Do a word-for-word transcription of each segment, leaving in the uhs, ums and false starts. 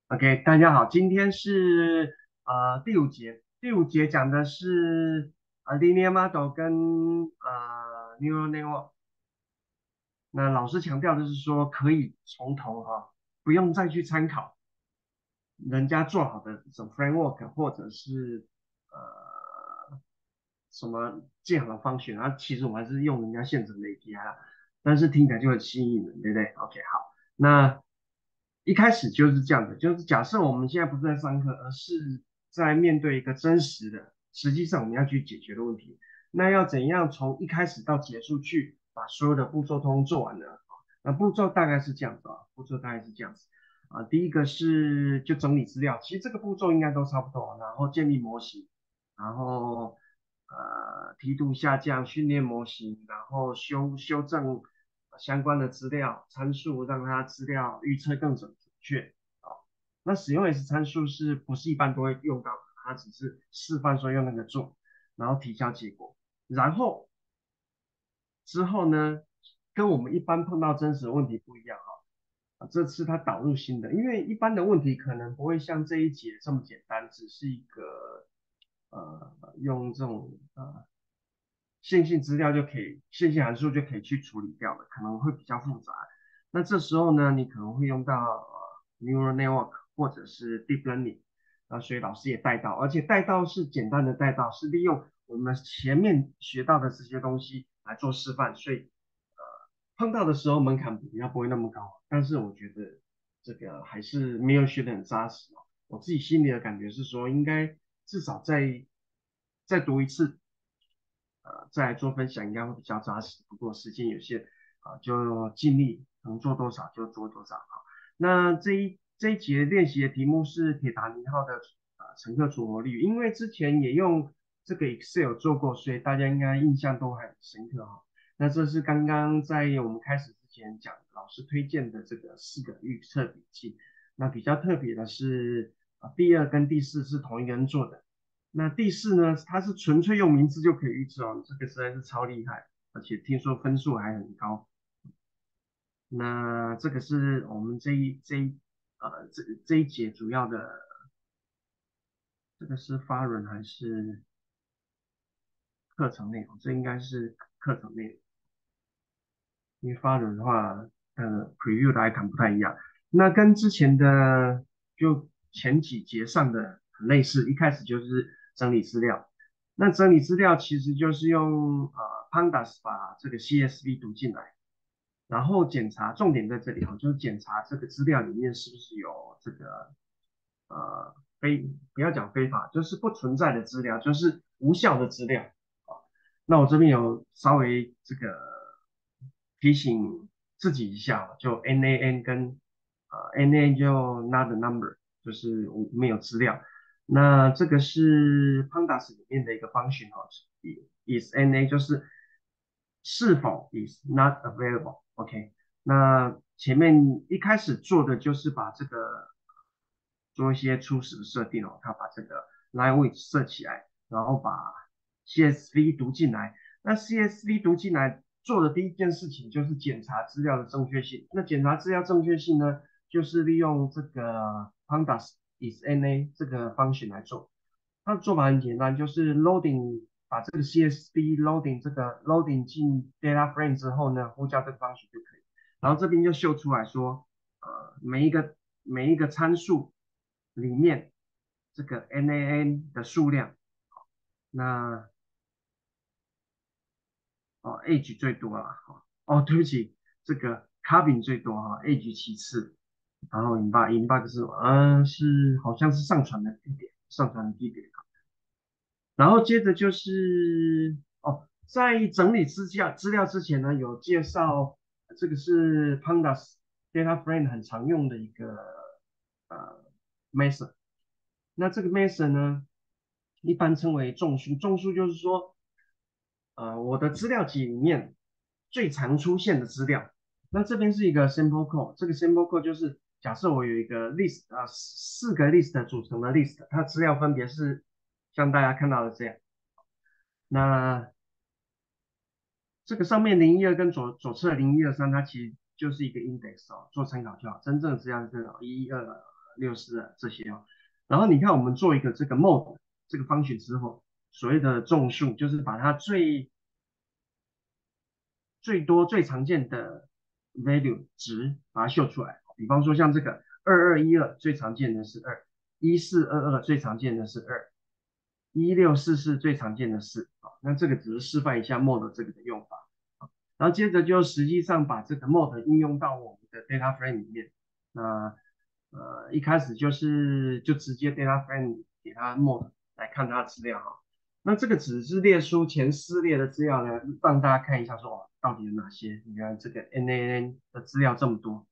OK，大家好，今天是呃第五节，第五节讲的是呃 linear model 跟呃 neural network。那老师强调的是说，可以从头哈、不用再去参考人家做好的这种 framework 或者是呃什么建好的方选，然后其实我们还是用人家现成的 A P I 啦，但是听起来就很吸引人，对不对？OK，好，那一开始就是这样的，就是假设我们现在不是在上课，而是在面对一个真实的，实际上我们要去解决的问题，那要怎样从一开始到结束去把所有的步骤通做完呢？那步骤大概是这样子啊，步骤大概是这样子。啊，第一个是就整理资料，其实这个步骤应该都差不多，然后建立模型，然后呃梯度下降，训练模型，然后修修正相关的资料参数，让它资料预测更准确。啊，那使用 S 参数是不是一般都会用到的？它只是示范说用那个做，然后提交结果，然后之后呢，跟我们一般碰到真实的问题不一样哈。啊，这次它导入新的，因为一般的问题可能不会像这一节这么简单，只是一个呃用这种呃线性资料就可以，线性函数就可以去处理掉了，可能会比较复杂。那这时候呢，你可能会用到呃 neural network 或者是 deep learning，啊，所以老师也带到，而且带到是简单的带到，是利用我们前面学到的这些东西来做示范，所以呃碰到的时候门槛比较不会那么高，但是我觉得这个还是没有学得很扎实哦。我自己心里的感觉是说，应该至少再再读一次，呃，再来做分享应该会比较扎实。不过时间有限，啊、就尽力能做多少就做多少。好，那这一这一节练习的题目是铁达尼号的呃乘客存活率，因为之前也用这个 Excel 做过，所以大家应该印象都很深刻哈。那这是刚刚在我们开始之前讲老师推荐的这个四个预测笔记。那比较特别的是，啊，第二跟第四是同一个人做的。那第四呢，它是纯粹用名字就可以预测哦，这个实在是超厉害，而且听说分数还很高。那这个是我们这一这一呃这这一节主要的，这个是发文还是课程内容？这应该是课程内容，因为发文的话，呃，preview 的 icon 不太一样。那跟之前的就前几节上的很类似，一开始就是整理资料。那整理资料其实就是用呃 Pandas 把这个 C S V 读进来，然后检查，重点在这里啊，就是检查这个资料里面是不是有这个呃非不要讲非法，就是不存在的资料，就是无效的资料啊。那我这边有稍微这个提醒自己一下，就 N A N 跟呃 N A N 就 not a number，就是无没有资料。那这个是 Pandas 里面的一个 function 哈，is N A 就是是否 is not available，OK，那前面一开始做的就是把这个做一些初始的设定哦，他把这个 line width 设起来，然后把 C S V 读进来。那 C S V 读进来做的第一件事情就是检查资料的正确性。那检查资料正确性呢，就是利用这个 pandas is N A 这个方 u 来做。它的做法很简单，就是 loading 把这个 C S V loading 这个 loading 进 data frame 之后呢，呼叫这个方 u 就可以。然后这边就秀出来说，呃，每一个每一个参数里面这个 N A N 的数量，那哦 age 最多了哈。哦，对不起，这个 carbon 最多哈，age 其次，然后 inbox inbox 是嗯、呃、是好像是上传的地点，上传的地点。然后接着就是哦，在整理资料资料之前呢，有介绍这个是 Pandas Data Frame 很常用的一个呃 method。那这个 method 呢，一般称为众数。众数就是说，呃，我的资料集里面最常出现的资料。那这边是一个 sample code，这个 sample code 就是假设我有一个 list 啊、呃，四个 list 组成的 list，它资料分别是像大家看到的这样。那这个上面零一二跟左左侧零一二三，它其实就是一个 index 哦，做参考就好。真正的资料是这种一一二六四二这些哦。然后你看我们做一个这个 mode 这个方选之后，所谓的众数就是把它最最多最常见的 value 值把它秀出来。比方说像这个二二一二最常见的是二，一四二二最常见的是二，一六四四最常见的是啊。那这个只是示范一下 mode 这个的用法。然后接着就实际上把这个 mode 应用到我们的 data frame 里面。那呃一开始就是就直接 data frame 给它 mode 来看它的资料哈。那这个只是列出前四列的资料呢，让大家看一下说哦到底有哪些。你看这个 N A N 的资料这么多。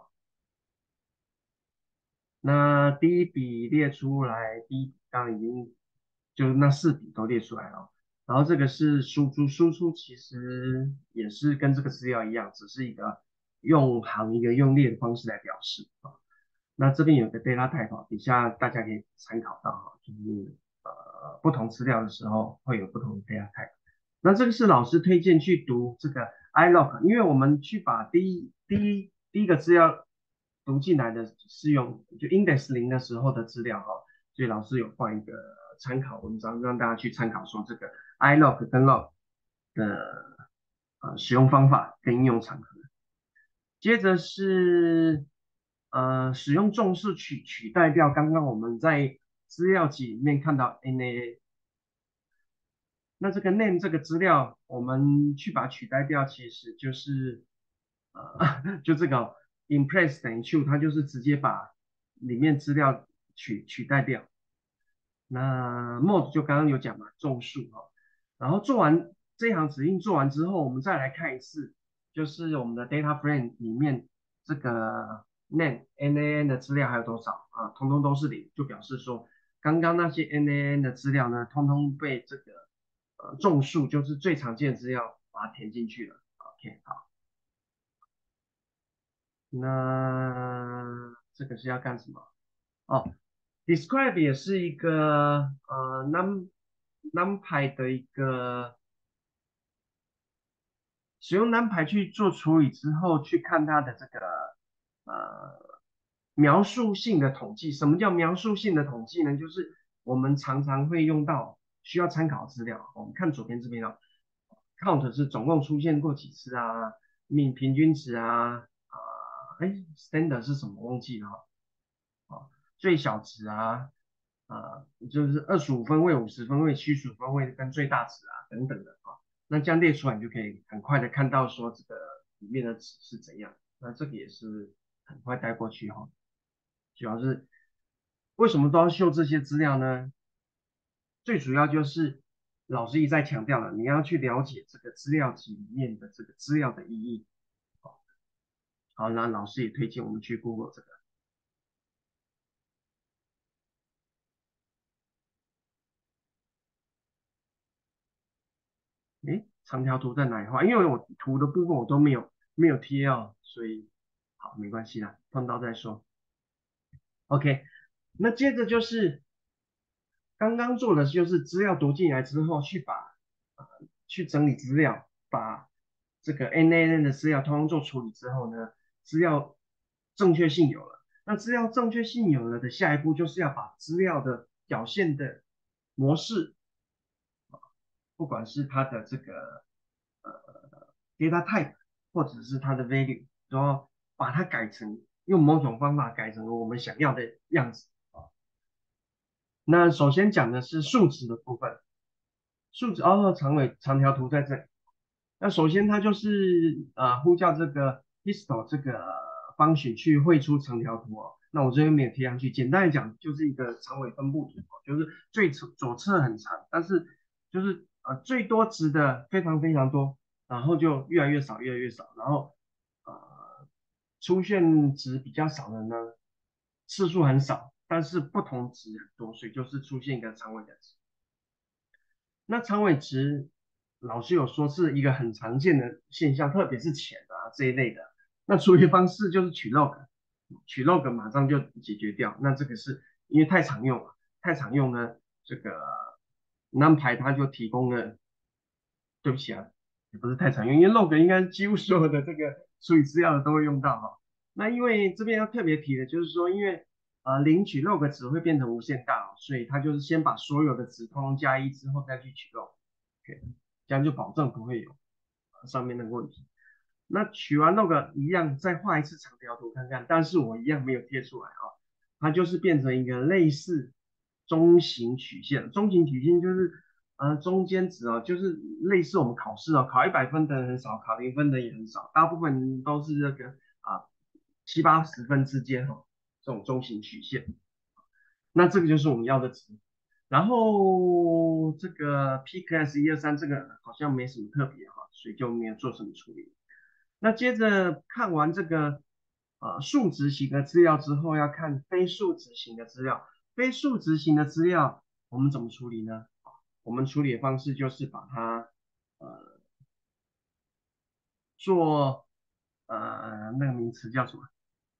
那第一笔列出来，第一笔刚刚已经就是那四笔都列出来了。然后这个是输出，输出其实也是跟这个资料一样，只是一个用行一个用列的方式来表示啊。那这边有个 data type，底下大家可以参考到哈，就是呃不同资料的时候会有不同的 data type。那这个是老师推荐去读这个 ilog，因为我们去把第一第一第一个资料读进来的是用就 index 零的时候的资料哈，所以老师有放一个参考文章让大家去参考说这个 ilog 跟 log 的呃使用方法跟应用场合。接着是呃使用重视取取代掉刚刚我们在资料集里面看到 N A A。那这个 name 这个资料，我们去把它取代掉，其实就是呃就这个 impress 等于 true，它就是直接把里面资料取取代掉。那 mode 就刚刚有讲嘛，众数哈。然后做完这一行指令做完之后，我们再来看一次，就是我们的 data frame 里面这个 name N A N 的资料还有多少啊？通通都是零，就表示说刚刚那些 N A N 的资料呢，通通被这个呃众数，就是最常见的资料把它填进去了。OK， 好，那这个是要干什么？哦，describe 也是一个呃 num numpy 的一个使用 numpy 去做处理之后，去看它的这个呃描述性的统计。什么叫描述性的统计呢？就是我们常常会用到需要参考资料。我们看左边这边哦，count 是总共出现过几次啊，mean 平均值啊，啊、呃，哎，standard 是什么忘记了哈、哦，最小值啊，啊、呃，就是二十五分位、五十分位、七十五分位跟最大值啊等等的啊、哦，那这样列出来你就可以很快的看到说这个里面的值是怎样。那这个也是很快带过去哈、哦，主要是为什么都要秀这些资料呢？最主要就是老师一再强调了，你要去了解这个资料集里面的这个资料的意义。好，那老师也推荐我们去 Google 这个。诶，长条图在哪里画？因为我图的部分我都没有没有贴哦，所以好没关系啦，碰到再说。OK，那接着就是刚刚做的就是资料读进来之后，去把呃去整理资料，把这个 N A N 的资料通通做处理之后呢，资料正确性有了。那资料正确性有了的下一步就是要把资料的表现的模式，不管是它的这个呃 data type 或者是它的 value，然后把它改成用某种方法改成我们想要的样子啊。那首先讲的是数值的部分，数值哦，长尾长条图在这里。那首先它就是呃呼叫这个 histo 这个方选去绘出长条图哦。那我这边没有贴上去，简单来讲就是一个长尾分布图哦，就是最左侧很长，但是就是呃最多值的非常非常多，然后就越来越少越来越少，然后呃出现值比较少的呢次数很少，但是不同值很多，所以就是出现一个长尾的值。那长尾值，老师有说是一个很常见的现象，特别是浅啊这一类的。那处理方式就是取 log，取 log 马上就解决掉。那这个是因为太常用了，太常用呢，这个 NumPy 它就提供了，对不起啊，也不是太常用，因为 log 应该几乎所有的这个处理资料的都会用到哈。那因为这边要特别提的就是说，因为呃领取 log 值会变成无限大哦，所以它就是先把所有的值通通加一之后再去取 log，OK，这样就保证不会有上面那个问题。那取完 log 一样再画一次长条图看看，但是我一样没有贴出来啊，它就是变成一个类似中型曲线，中型曲线就是呃中间值哦，就是类似我们考试哦，考一百分的人很少，考零分的也很少，大部分都是这个啊七八十分之间哦，这种中型曲线。那这个就是我们要的值。然后这个 P K S 一二三这个好像没什么特别哈，所以就没有做什么处理。那接着看完这个呃数值型的资料之后，要看非数值型的资料。非数值型的资料我们怎么处理呢？我们处理的方式就是把它呃做呃那个名词叫什么？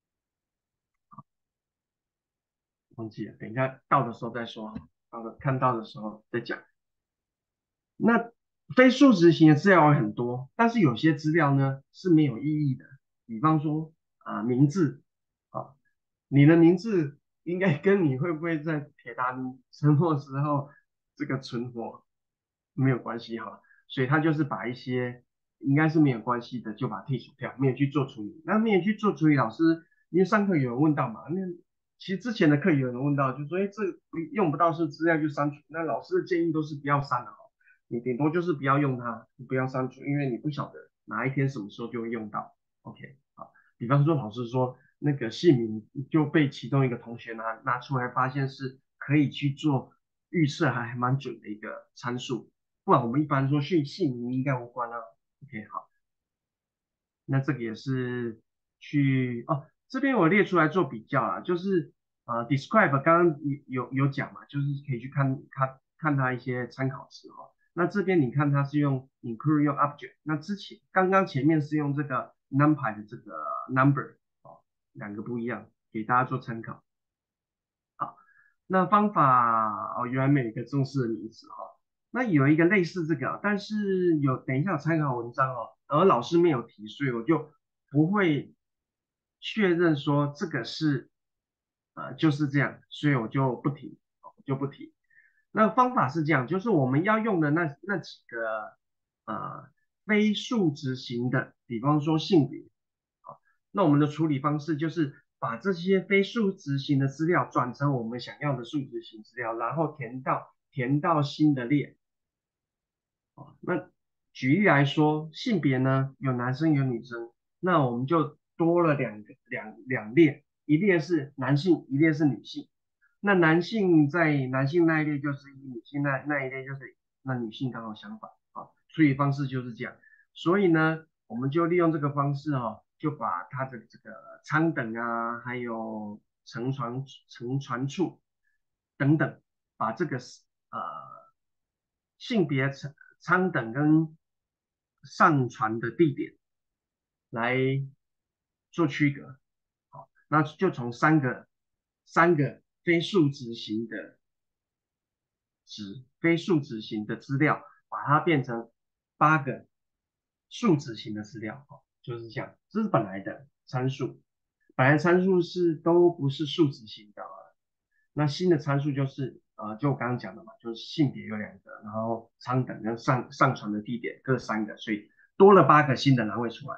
忘记了，等一下到的时候再说，到了看到的时候再讲。那非数值型的资料有很多，但是有些资料呢是没有意义的，比方说啊名字啊，你的名字应该跟你会不会在铁达尼沉没时候这个存活没有关系哈，所以他就是把一些应该是没有关系的就把它剔除掉，没有去做处理。那没有去做处理，老师因为上课有人问到嘛，那其实之前的课有人问到，就说哎这个用不到是资料就删除，那老师的建议都是不要删了。你顶多就是不要用它，不要删除，因为你不晓得哪一天什么时候就会用到。OK，好，比方说老师说那个姓名就被其中一个同学拿拿出来，发现是可以去做预测，还还蛮准的一个参数。不然我们一般说姓姓名应该无关啊。OK，好，那这个也是去哦，这边我列出来做比较啊，就是呃，describe 刚刚有有有讲嘛，就是可以去看看看它一些参考词哈、哦。那这边你看它是用 include 用 object，那之前刚刚前面是用这个 numpy 的这个 number 哦，两个不一样，给大家做参考。好，那方法哦，原来每个重视的名词哈、哦，那有一个类似这个，但是有等一下有参考文章哦，而老师没有提，所以我就不会确认说这个是呃就是这样，所以我就不提，我就不提。那方法是这样，就是我们要用的那那几个呃非数值型的，比方说性别，那我们的处理方式就是把这些非数值型的资料转成我们想要的数值型资料，然后填到填到新的列。那举例来说，性别呢有男生有女生，那我们就多了两个两两列，一列是男性，一列是女性。那男性在男性那一列就是一，女性那那一列就是那女性刚好相反啊，处理方式就是这样。所以呢，我们就利用这个方式哦，就把它的这个舱等啊，还有乘船乘船处等等，把这个呃性别舱舱等跟上船的地点来做区隔。好，那就从三个三个非数值型的值、非数值型的资料，把它变成八个数值型的资料。哦，就是这样，这是本来的参数，本来参数是都不是数值型的。那新的参数就是呃，就我刚刚讲的嘛，就是性别有两个，然后舱等跟上上传的地点各三个，所以多了八个新的栏位出来。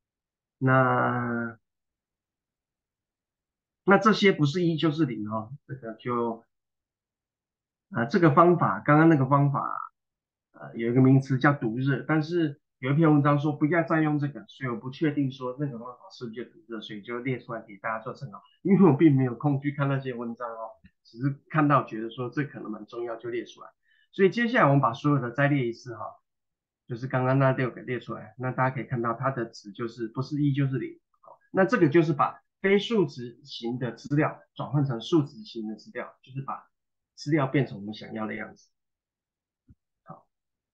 那那这些不是一就是零哦，这个就呃这个方法，刚刚那个方法呃有一个名词叫读热，但是有一篇文章说不要再用这个，所以我不确定说那个方法是不是就读热，所以就列出来给大家做参考，因为我并没有空去看那些文章哦，只是看到觉得说这可能蛮重要就列出来，所以接下来我们把所有的再列一次哈、哦，就是刚刚那六个列出来，那大家可以看到它的值就是不是一就是零，好，那这个就是把非数值型的资料转换成数值型的资料，就是把资料变成我们想要的样子。好，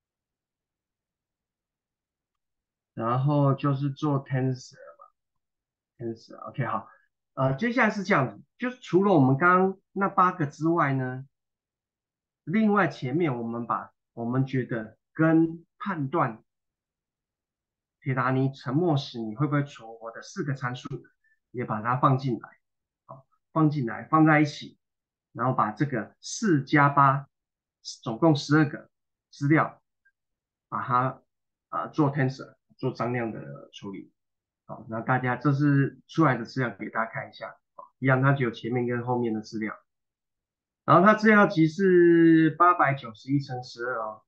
然后就是做 tensor，tensor，OK， 好，呃，接下来是这样子，就是除了我们刚刚那八个之外呢，另外前面我们把我们觉得跟判断铁达尼沉没时你会不会存活的四个参数也把它放进来。好， 放进来，放在一起，然后把这个四加八，总共十二个资料，把它啊、呃做 tensor 做张量的处理。好，那大家这是出来的资料给大家看一下，一样它只有前面跟后面的资料，然后它资料集是八百九十一乘十二哦。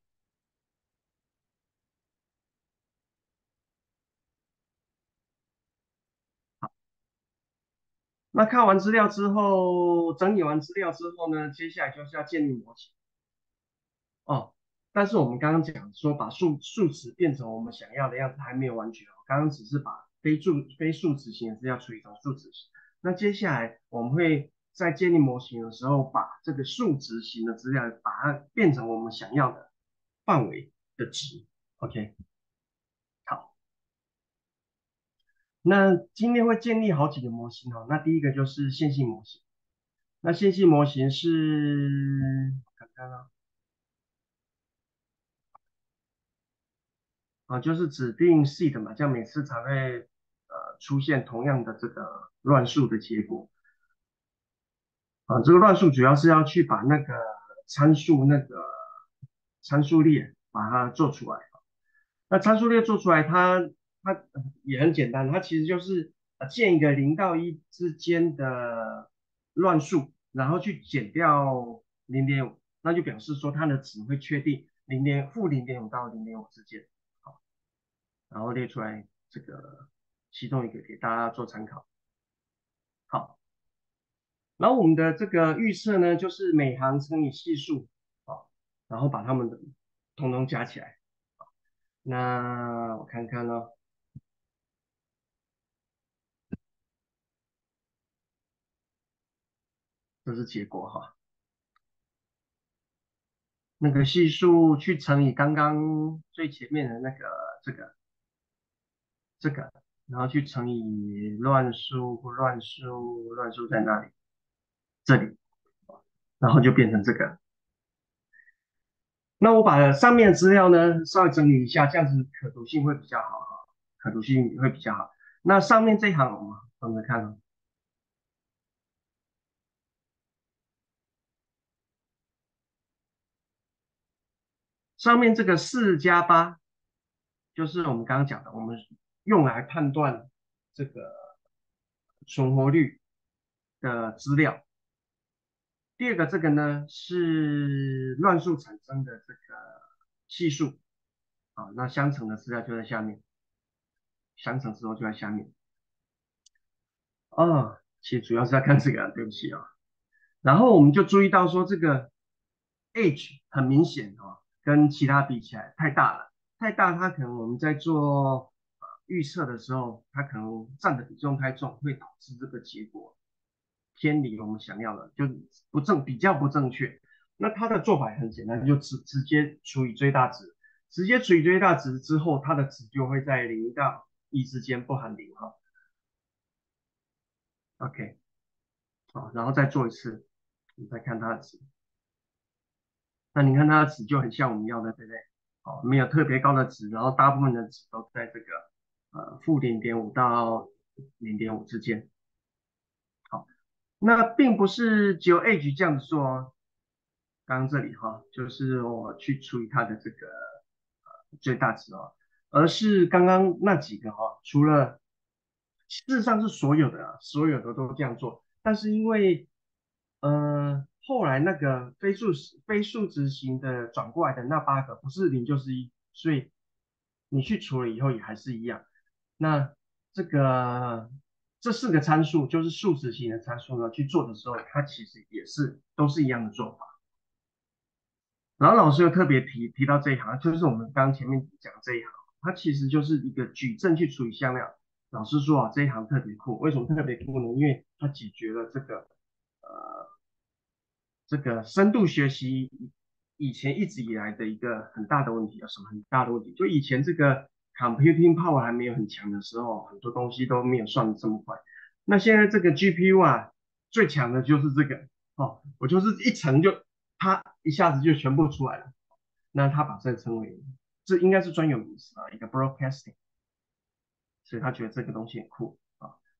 那看完资料之后，整理完资料之后呢，接下来就是要建立模型哦。但是我们刚刚讲说把数数值变成我们想要的样子还没有完全哦，刚刚只是把非数非数值型的资料处理成数值型。那接下来我们会在建立模型的时候，把这个数值型的资料把它变成我们想要的范围的值。OK，好，那今天会建立好几个模型哦。那第一个就是线性模型。那线性模型是看看啊，啊，就是指定 seed 嘛，这样每次才会呃出现同样的这个乱数的结果。啊，这个乱数主要是要去把那个参数那个参数列把它做出来。那参数列做出来它，它也很简单，它其实就是呃建一个零到一之间的乱数，然后去减掉零点五，那就表示说它的值会确定零点负零点五到零点五之间。好，然后列出来这个其中一个给大家做参考。好，然后我们的这个预测呢，就是每行乘以系数，好，然后把它们的统统加起来。那我看看咯，这是结果哈。那个系数去乘以刚刚最前面的那个这个这个，然后去乘以乱数乱数乱数在哪里？这里，然后就变成这个。那我把上面的资料呢稍微整理一下，这样子可读性会比较好哈，可读性会比较好。那上面这一行我们分着看哦，上面这个四加八就是我们刚刚讲的，我们用来判断这个存活率的资料。第二个这个呢是乱数产生的这个系数啊，那相乘的资料就在下面，相乘之后就在下面啊。其实主要是要看这个啊，对不起啊。然后我们就注意到说这个 age 很明显哦，跟其他比起来太大了，太大它可能我们在做呃预测的时候，它可能占的比重太重，会导致这个结果偏离我们想要的，就不正比较不正确。那它的做法也很简单，就直直接除以最大值，直接除以最大值之后，它的值就会在零到一之间，不含零哈。OK，好，然后再做一次，你再看它的值。那你看它的值就很像我们要的，对不对？哦，没有特别高的值，然后大部分的值都在这个呃负零点五到零点五之间。好，那并不是只有 age 这样子做哦，刚刚这里哈，就是我去除以它的这个呃最大值哦，而是刚刚那几个哈，除了事实上是所有的啊，所有的都这样做，但是因为呃后来那个非数值非数值型的转过来的那八个不是零就是一，所以你去除了以后也还是一样。那这个这四个参数就是数值型的参数呢，去做的时候，它其实也是都是一样的做法。然后老师又特别提提到这一行，就是我们刚刚前面讲的这一行，它其实就是一个矩阵去除以向量。老师说啊，这一行特别酷，为什么特别酷呢？因为它解决了这个呃这个深度学习以前一直以来的一个很大的问题。有什么很大的问题？就以前这个 computing power 还没有很强的时候，很多东西都没有算的这么快。那现在这个 G P U 啊，最强的就是这个哦，我就是一层就它一下子就全部出来了。那他把这个称为，这应该是专有名词啊，一个 broadcasting，所以他觉得这个东西很酷啊。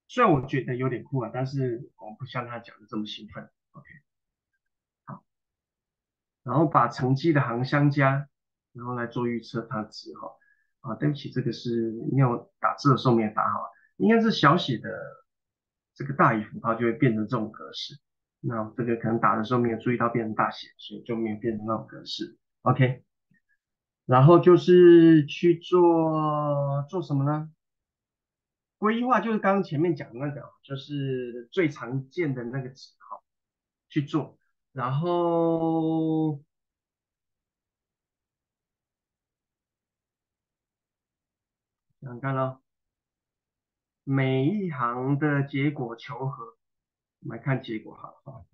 虽然我觉得有点酷啊，但是我不像他讲的这么兴奋。OK，好，然后把乘积的行相加，然后来做预测它值哈。啊，对不起，这个是因为我打字的时候没有打好，应该是小写的这个大于符号就会变成这种格式。那这个可能打的时候没有注意到变成大写，所以就没有变成那种格式。OK，然后就是去做做什么呢？规划就是刚刚前面讲的那个，就是最常见的那个值哈，去做。然后想看了每一行的结果求和，我们来看结果哈，哈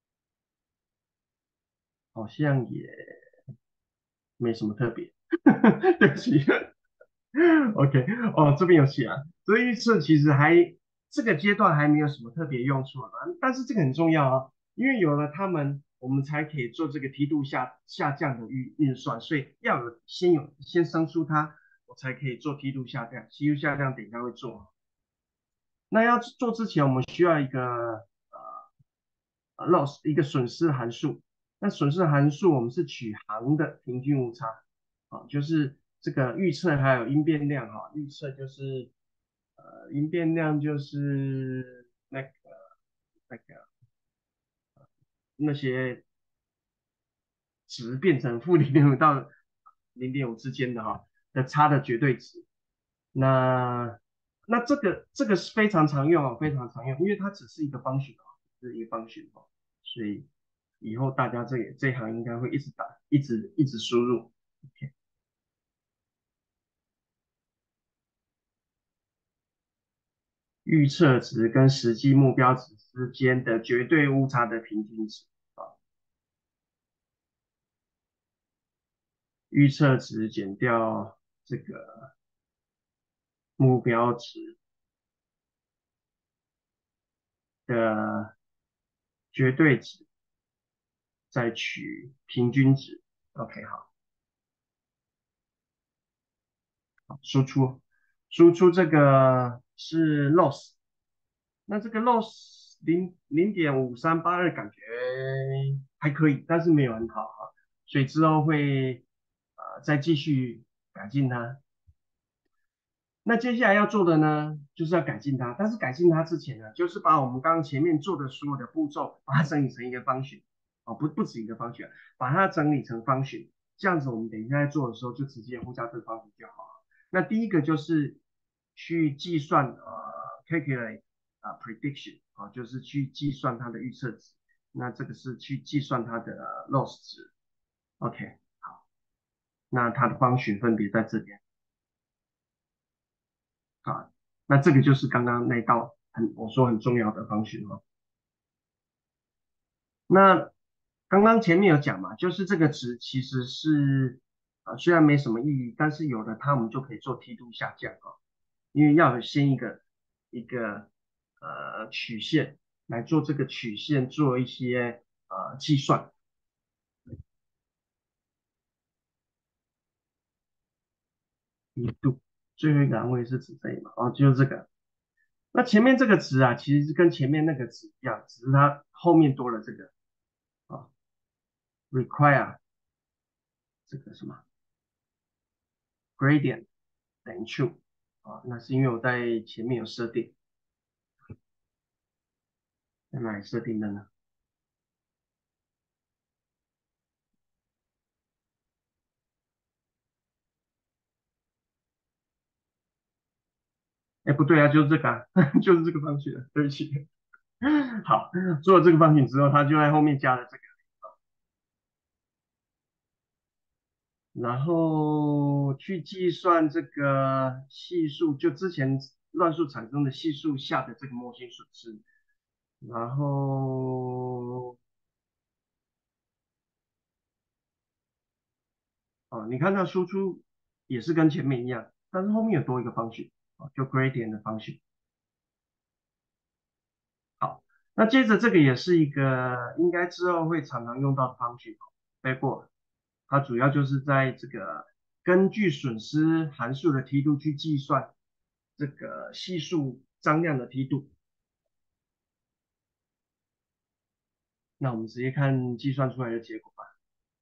好像也没什么特别，对不起。OK，哦，这边有写啊，所以预测其实还这个阶段还没有什么特别用处啊，但是这个很重要啊，因为有了它们，我们才可以做这个梯度下下降的预运算，所以要有先有先生出它，我才可以做梯度下降，梯度下降等一下会做。那要做之前，我们需要一个呃 loss 一个损失函数。那损失函数我们是取行的平均误差，啊，就是这个预测还有因变量哈，预测就是呃因变量就是那个那个那些值变成负零点五到零点五之间的哈的差的绝对值。那那这个这个是非常常用啊，非常常用，因为它只是一个方程啊，是一个方程哦，所以以后大家这这一行应该会一直打，一直一直输入。OK，预测值跟实际目标值之间的绝对误差的平均值啊，预测值减掉这个目标值的绝对值，再取平均值。OK，好，输出输出这个是 loss，那这个 loss 零零点五三八二感觉还可以，但是没有很好啊，所以之后会呃再继续改进它。那接下来要做的呢，就是要改进它。但是改进它之前呢，就是把我们刚刚前面做的所有的步骤，把它整理成一个方形，哦，不不止一个方形，把它整理成方形，这样子我们等一下在做的时候就直接呼叫这个方形就好了。那第一个就是去计算呃 calculate 啊、呃 prediction 啊、就是去计算它的预测值。那这个是去计算它的、呃 loss 值。OK，好，那它的方形分别在这边。啊，那这个就是刚刚那道很我说很重要的方程哦。那刚刚前面有讲嘛，就是这个值其实是啊、虽然没什么意义，但是有了它我们就可以做梯度下降啊，因为要有先一个一个呃曲线来做这个曲线做一些呃计算。梯度最后一个栏位是指这里嘛？哦，就是这个。那前面这个值啊，其实是跟前面那个值一样，只是它后面多了这个啊，require 这个什么 gradient 等于 true 啊，那是因为我在前面有设定，在哪里设定的呢？哎，不对啊，就是这个啊，就是这个方形，对不起。好，做了这个方形之后，它就在后面加了这个，然后去计算这个系数，就之前乱数产生的系数下的这个模型损失，然后哦，你看它输出也是跟前面一样，但是后面有多一个方形啊，就 gradient 的方形。好，那接着这个也是一个应该之后会常常用到的方式 backward，它主要就是在这个根据损失函数的梯度去计算这个系数张量的梯度。那我们直接看计算出来的结果吧。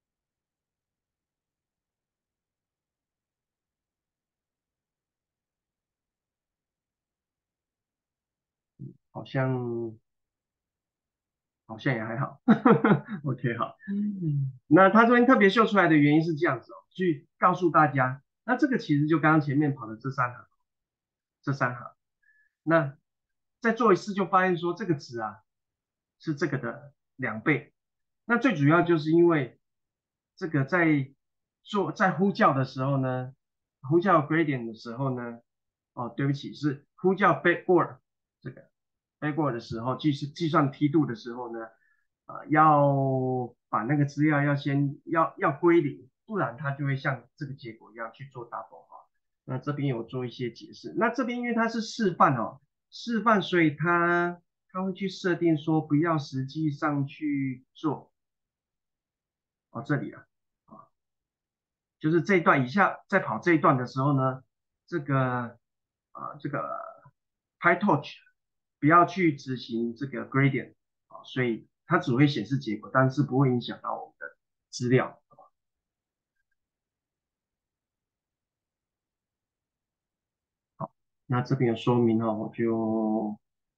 好像好像也还好。OK，好。那他这边特别秀出来的原因是这样子哦，去告诉大家，那这个其实就刚刚前面跑的这三行，这三行。那再做一次就发现说这个值啊是这个的两倍。那最主要就是因为这个在做在呼叫的时候呢，呼叫 gradient 的时候呢，哦，对不起，是呼叫 backward 这个 backward 的时候，计是计算梯度的时候呢，呃，要把那个资料要先要要归零，不然它就会像这个结果一样去做 double 哈。那这边有做一些解释，那这边因为它是示范哦，示范，所以它它会去设定说不要实际上去做。哦，这里啊，啊，就是这一段以下在跑这一段的时候呢，这个啊这个 PyTorch 不要去执行这个 gradient 啊，所以它只会显示结果，但是不会影响到我们的资料。那这边有说明哦，我就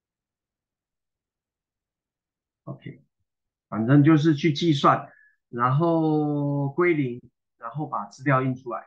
OK，反正就是去计算，然后归零，然后把资料印出来。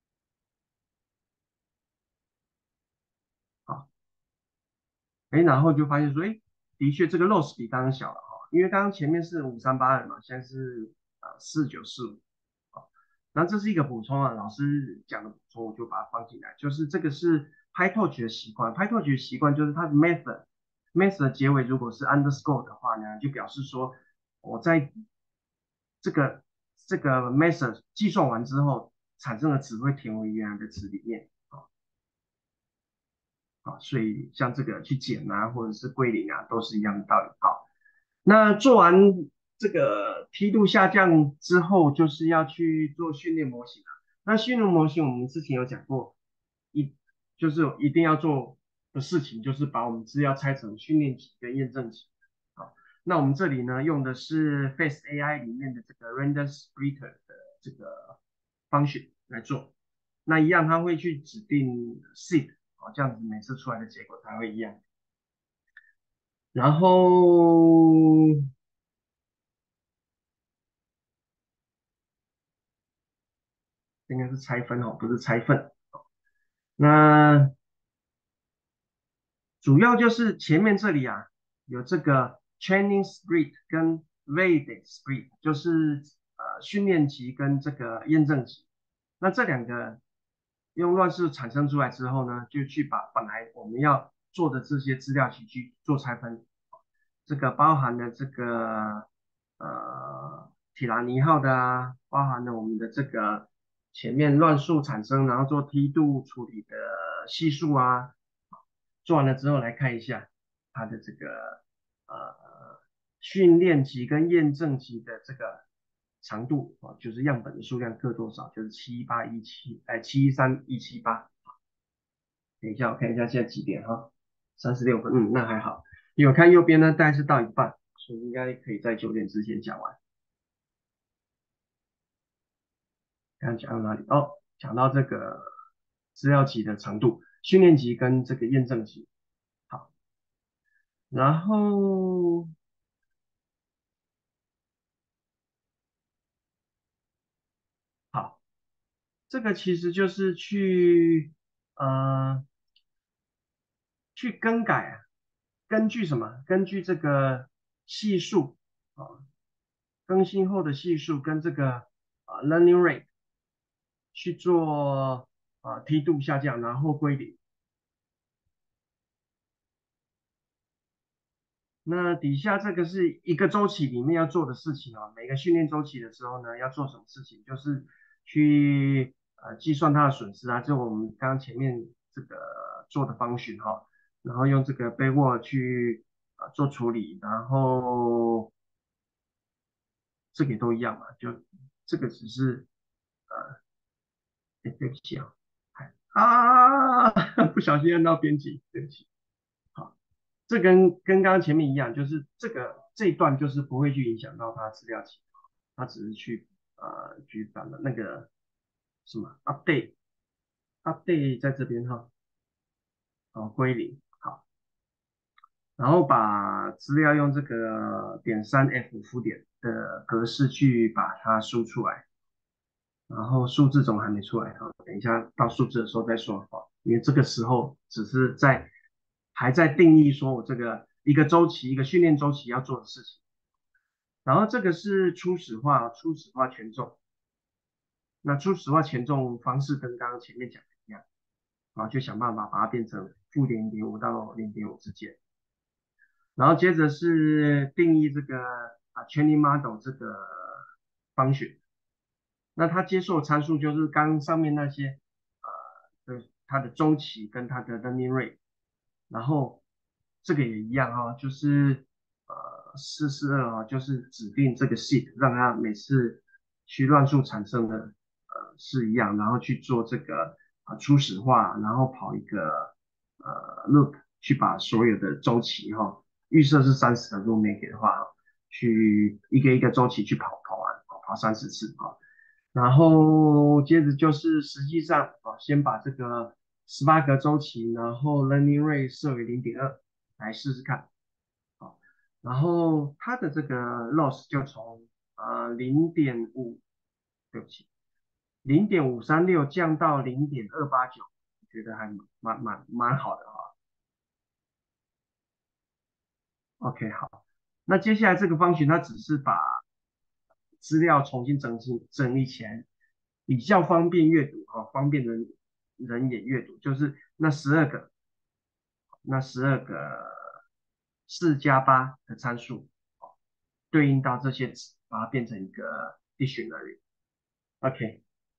好，哎，然后就发现说，哎，的确这个 loss 比刚刚小了哈，因为刚刚前面是五三八二嘛，现在是呃四九四五，好，那这是一个补充啊，老师讲的补充，我就把它放进来，就是这个是 PyTorch 的习惯，PyTorch 的习惯就是它的 method method 结尾如果是 underscore 的话呢，就表示说我在这个这个 method 计算完之后产生的值会填回原来的值里面。啊，所以像这个去减啊，或者是归零啊，都是一样的道理。好，那做完这个梯度下降之后，就是要去做训练模型了。那训练模型我们之前有讲过，一就是一定要做的事情，就是把我们资料拆成训练集跟验证集。好，那我们这里呢用的是 Face A I 里面的这个 Render Splitter 的这个 function 来做。那一样，它会去指定 seed。哦，这样子每次出来的结果才会一样。然后应该是拆分哦，不是拆分。那主要就是前面这里啊，有这个 training split 跟 validate split，就是呃训练集跟这个验证集。那这两个用乱式产生出来之后呢，就去把本来我们要做的这些资料集去做拆分。这个包含了这个呃铁达尼号的啊，包含了我们的这个前面乱数产生，然后做梯度处理的系数啊，做完了之后来看一下它的这个呃训练集跟验证集的这个长度啊，就是样本的数量各多少，就是七八一七，哎七一三一七八。等一下我看一下现在几点哈，三十六分，嗯，那还好。因为我看右边呢，大概是到一半，所以应该可以在九点之前讲完。刚讲到哪里？哦，讲到这个资料集的长度，训练集跟这个验证集。好，然后好，这个其实就是去呃去更改啊，根据什么？根据这个系数啊，更新后的系数跟这个啊 learning rate 去做啊梯度下降，然后归零。那底下这个是一个周期里面要做的事情啊，每个训练周期的时候呢，要做什么事情？就是去呃计算它的损失啊，就我们刚刚前面这个做的方式哈，然后用这个 backward 去呃做处理，然后这个都一样嘛，就这个只是呃，对不起啊，啊，不小心按到编辑，对不起。 这跟跟刚刚前面一样，就是这个这一段就是不会去影响到它资料集，它只是去呃去把那个什么 update update 在这边哈，哦归零好，然后把资料用这个点三 F 浮点的格式去把它输出来，然后数字总还没出来哈，等一下到数字的时候再说哈，因为这个时候只是在还在定义说我这个一个周期一个训练周期要做的事情。然后这个是初始化，初始化权重。那初始化权重方式跟刚刚前面讲的一样，啊，就想办法把它变成负零点五到零点五之间。然后接着是定义这个啊 training model 这个方选。那它接受参数就是刚上面那些呃的它的周期跟它的 learning rate。然后这个也一样哈、哦，就是呃四四二啊，就是指定这个 seed 让它每次去乱数产生的呃是一样，然后去做这个啊、呃、初始化，然后跑一个呃 loop 去把所有的周期哈、哦，预设是三十的，如果没给的话，去一个一个周期去跑跑完，跑跑三十次啊。然后接着就是实际上啊，先把这个十八个周期，然后 learning rate 设为零点二来试试看。好，然后它的这个 loss 就从呃零点五，对不起，零点五三六降到零点二八九，我觉得还蛮蛮蛮好的哈。OK，好，那接下来这个方群它只是把资料重新整理整理起来，比较方便阅读哈、哦，方便人人眼阅读，就是那十二个那十二个四加八的参数，哦，对应到这些值，把它变成一个 dictionary。OK，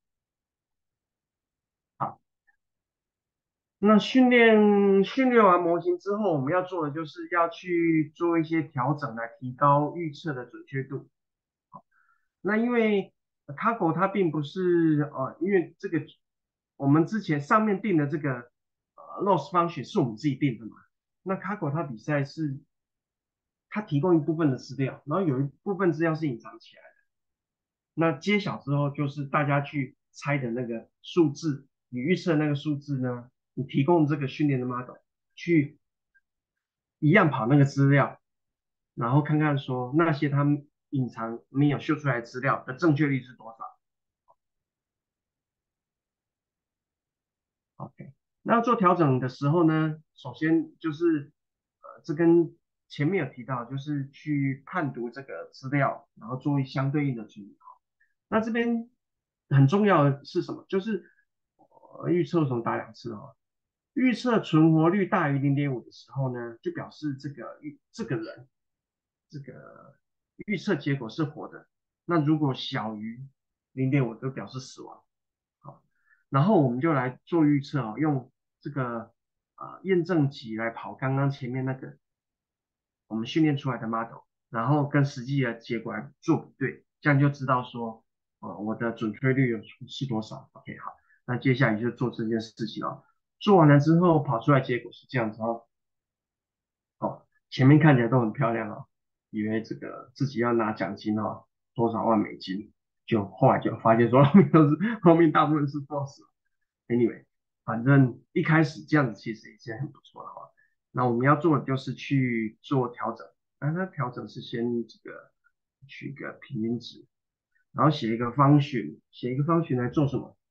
好，那训练训练完模型之后，我们要做的就是要去做一些调整来提高预测的准确度。那因为 Kaggle 它并不是呃，因为这个我们之前上面定的这个呃 loss function 是我们自己定的嘛，那 Kaggle 它比赛是它提供一部分的资料，然后有一部分资料是隐藏起来的，那揭晓之后就是大家去猜的那个数字，你预测那个数字呢，你提供这个训练的 model 去一样跑那个资料，然后看看说那些他们隐藏没有秀出来的资料的正确率是多少。OK，那做调整的时候呢，首先就是呃，这跟前面有提到，就是去判读这个资料，然后做相对应的处理。那这边很重要的是什么？就是呃预测为什么打两次哦？预测存活率大于零点五的时候呢，就表示这个预这个人这个预测结果是活的。那如果小于零点五，就表示死亡。好，然后我们就来做预测哦，用这个啊、呃验证集来跑刚刚前面那个我们训练出来的 model，然后跟实际的结果来做比对，这样就知道说，呃，我的准确率有是多少。OK，好，那接下来就做这件事情哦。做完了之后跑出来结果是这样子哦，哦，前面看起来都很漂亮哦，以为这个自己要拿奖金哦，多少万美金，就后来就发现说后面都是后面大部分是 false。Anyway，反正一开始这样子其实已经很不错了哈。那我们要做的就是去做调整，那它调整是先这个取一个平均值，然后写一个方选，写一个方选来做什么？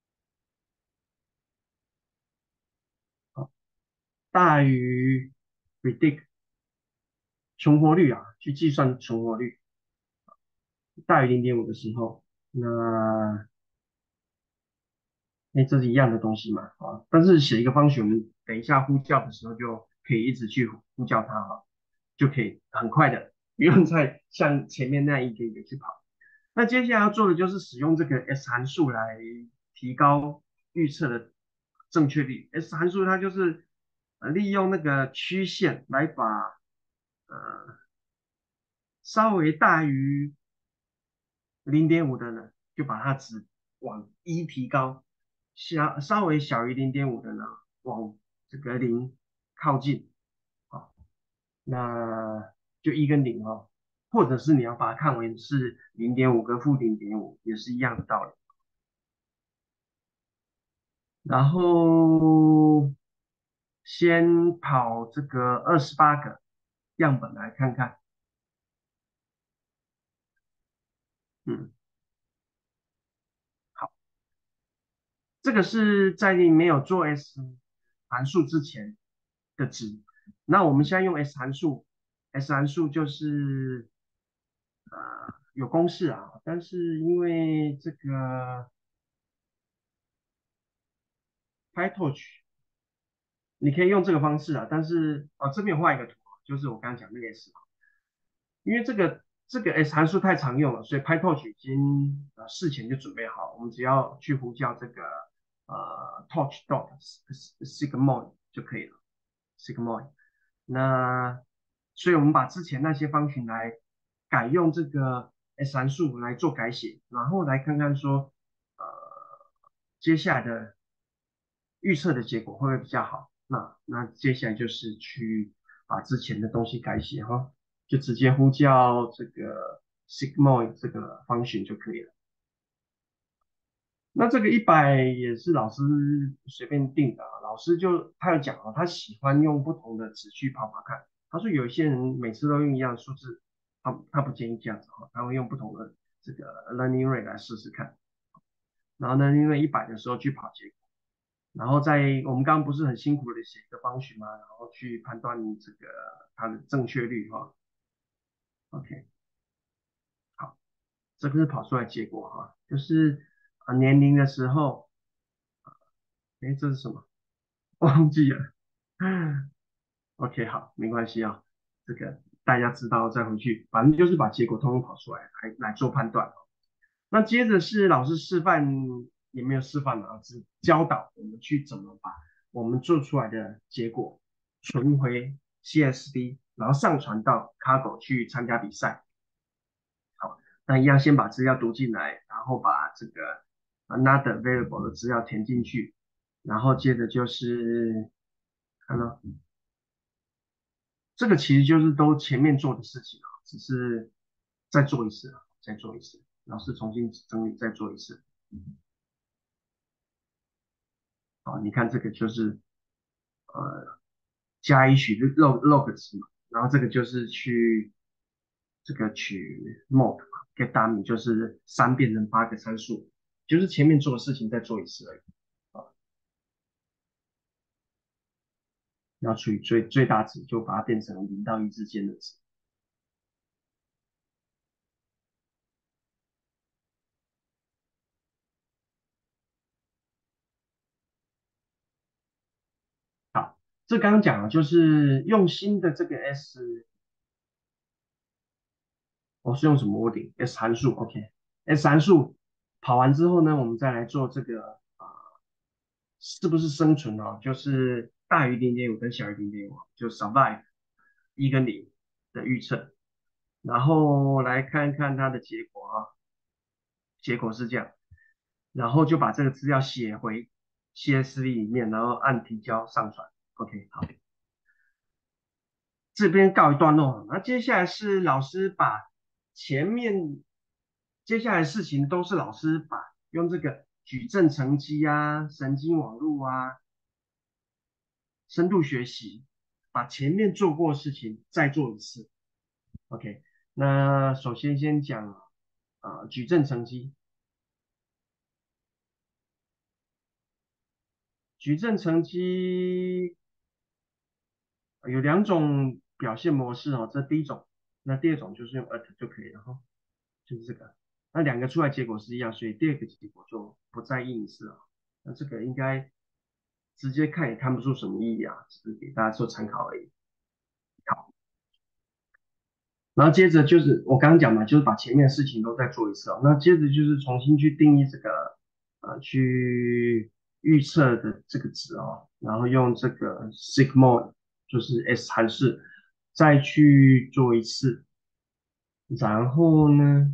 啊，大于 predict 存活率啊，去计算存活率，大于零点五的时候，那哎，这是一样的东西嘛，啊，但是写一个方选，我们等一下呼叫的时候就可以一直去呼叫它啊，就可以很快的，不用再像前面那样一个一个去跑。那接下来要做的就是使用这个 S 函数来提高预测的正确率。S 函数它就是呃利用那个曲线来把呃稍微大于零点五的呢，就把它值往一提高，小稍微小于零点五的呢，往这个零靠近。好， 那就一跟零哦，或者是你要把它看为是零点五跟负零点五，也是一样的道理。然后先跑这个二十八个样本来看看，嗯，好，这个是在你没有做 S 函数之前的值。那我们现在用 S 函数，S 函数就是呃有公式啊，但是因为这个 PyTorch 你可以用这个方式啊，但是哦这边画一个图，就是我刚刚讲那个 S，因为这个这个 S 函数太常用了，所以 PyTorch 已经呃事前就准备好，我们只要去呼叫这个呃 torch dot sigmoid 就可以了，sigmoid。那所以我们把之前那些方群来改用这个 S 函数来做改写，然后来看看说呃接下来的预测的结果会不会比较好？那那接下来就是去把之前的东西改写哈，就直接呼叫这个 sigmoid 这个方形就可以了。那这个一百也是老师随便定的啊，老师就他有讲啊，他喜欢用不同的值去跑跑看。他说有一些人每次都用一样的数字，他他不建议这样子哈，他会用不同的这个 learning rate 来试试看。然后呢，因为一百的时候去跑结果。然后在我们刚刚不是很辛苦的写一个方序嘛，然后去判断这个它的正确率哈。OK，好，这个是跑出来结果哈，就是啊年龄的时候，哎这是什么？忘记了。OK，好，没关系啊，这个大家知道再回去，反正就是把结果通通跑出来来来做判断。那接着是老师示范，也没有示范啊，只教导我们去怎么把我们做出来的结果存回 C S V，然后上传到 Kaggle 去参加比赛。好，那一样先把资料读进来，然后把这个 another variable 的资料填进去，然后接着就是看到这个其实就是都前面做的事情啊，只是再做一次啊，再做一次，老师重新整理再做一次。好，你看这个就是呃加一取 log log 值嘛，然后这个就是去这个取 mode 嘛，get dummy 就是三变成八个参数，就是前面做的事情再做一次而已啊，然后除以最最大值就把它变成零到一之间的值。好，这刚刚讲了，就是用新的这个 S，我是用什么 wording？S 函数，OK，S 函数跑完之后呢，我们再来做这个啊、呃是不是生存哦？就是大于零点五跟小于零点五，就 survive 一跟零的预测，然后来看看它的结果啊，结果是这样，然后就把这个资料写回 C S V 里面，然后按提交上传。OK，好，这边告一段落。那接下来是老师把前面接下来的事情都是老师把用这个矩阵乘积啊、神经网络啊、深度学习，把前面做过的事情再做一次。OK，那首先先讲啊、呃矩阵乘积，矩阵乘积有两种表现模式哦，这第一种，那第二种就是用 at 就可以了哈、哦，就是这个。那两个出来结果是一样，所以第二个结果就不再应试了。那这个应该直接看也看不出什么意义啊，只是给大家做参考而已。好，然后接着就是我刚刚讲嘛，就是把前面的事情都再做一次哦。那接着就是重新去定义这个呃，去预测的这个值哦，然后用这个 sigmoid 就是 S 函数再去做一次，然后呢，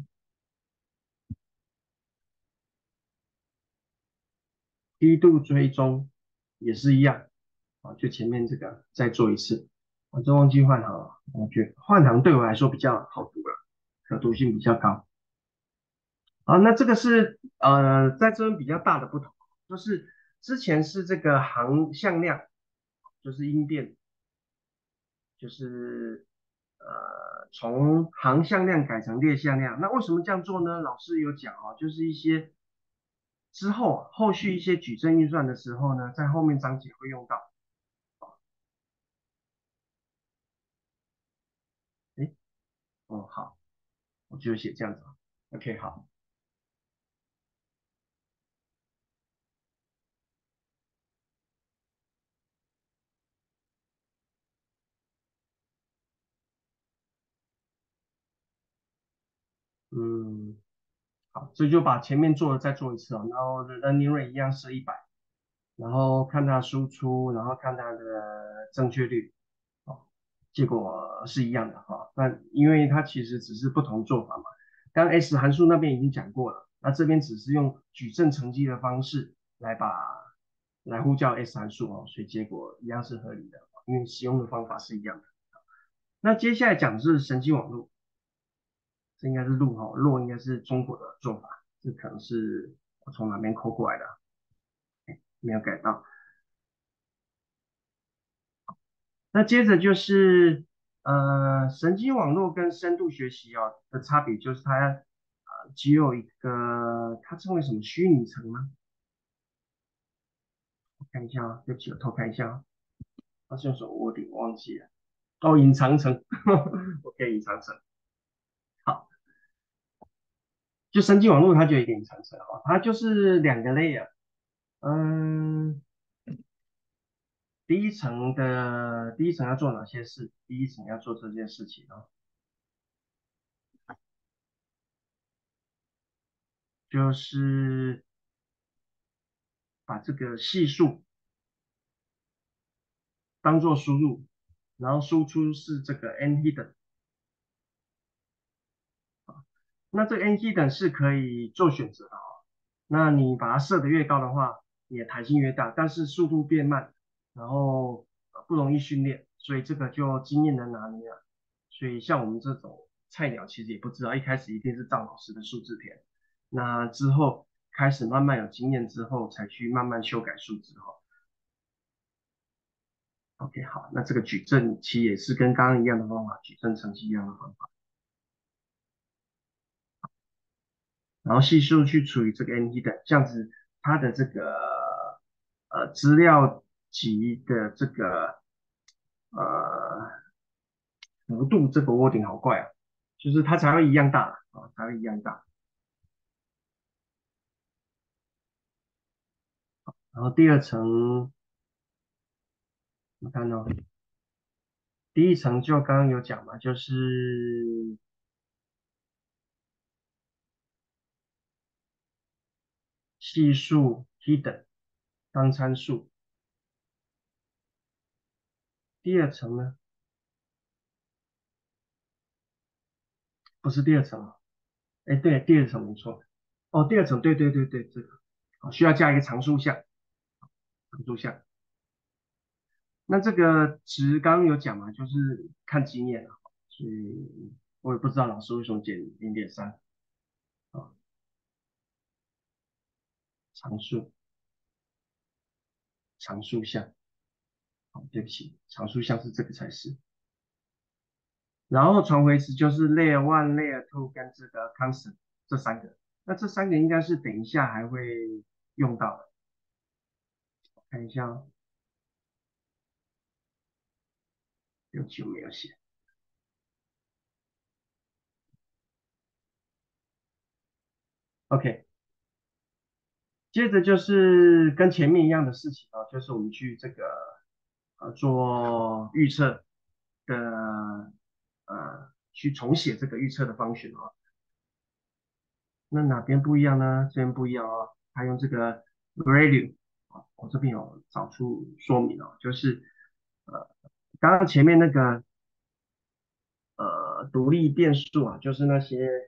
低度追踪也是一样啊，就前面这个再做一次。 我真忘记换行了，我觉得换行对我来说比较好读了，可读性比较高。啊，那这个是呃在这边比较大的不同，就是之前是这个行向量，就是音变，就是呃从行向量改成列向量。那为什么这样做呢？老师有讲哦，就是一些之后后续一些矩阵运算的时候呢，在后面章节会用到。诶，哦好，我就写这样子。OK，好。嗯，好，所以就把前面做的再做一次哦，然后 learning rate 一样是一百，然后看它输出，然后看它的正确率，哦，结果是一样的哈、哦。那因为它其实只是不同做法嘛，刚刚 S 函数那边已经讲过了，那这边只是用矩阵乘积的方式来把来呼叫 S 函数哦，所以结果一样是合理的，因为使用的方法是一样的。那接下来讲的是神经网络，这应该是路哈，路应该是中国的做法，这可能是我从哪边抠过来的，没有改到。那接着就是呃神经网络跟深度学习哦的差别，就是它呃只有一个，它称为什么虚拟层吗？我看一下啊，对不起，我偷看一下啊，它是用什么 w o 忘记了。哦，隐藏层，OK，隐藏层。好，就神经网络它就有一个隐藏层哦，它就是两个 layer。嗯，第一层的第一层要做哪些事？第一层要做这件事情哦，就是把这个系数当做输入，然后输出是这个 n hidden。那这个 n hidden 是可以做选择的哦。那你把它设得越高的话，你的弹性越大，但是速度变慢，然后呃不容易训练，所以这个就经验的拿捏了。所以像我们这种菜鸟，其实也不知道，一开始一定是照老师的数字填，那之后开始慢慢有经验之后，才去慢慢修改数字哈。OK，好，那这个矩阵其实也是跟刚刚一样的方法，矩阵乘积一样的方法，然后系数去除以这个 n 一的，这样子它的这个呃资料集的这个呃幅度，这个 wording 好怪啊，就是它才会一样大啊，才会一样大。然后第二层，你看哦，第一层就刚刚有讲嘛，就是系数 hidden 当参数。第二层呢，不是第二层啊，哎，对，第二层没错。哦，第二层，对对对对，这个好需要加一个常数项，常数项。那这个值刚刚有讲嘛，就是看经验啊，所以我也不知道老师为什么减零点三啊，常数常数项，好，对不起，常数项是这个才是。然后传回值就是 layer one、layer two 跟这个 constant 这三个，那这三个应该是等一下还会用到的，看一下哦，有久没有写。OK，接着就是跟前面一样的事情啊，就是我们去这个呃做预测的呃去重写这个预测的方式啊。那哪边不一样呢？这边不一样哦，它用这个 value 啊，我这边有找出说明哦，就是呃刚刚前面那个呃独立变数啊，就是那些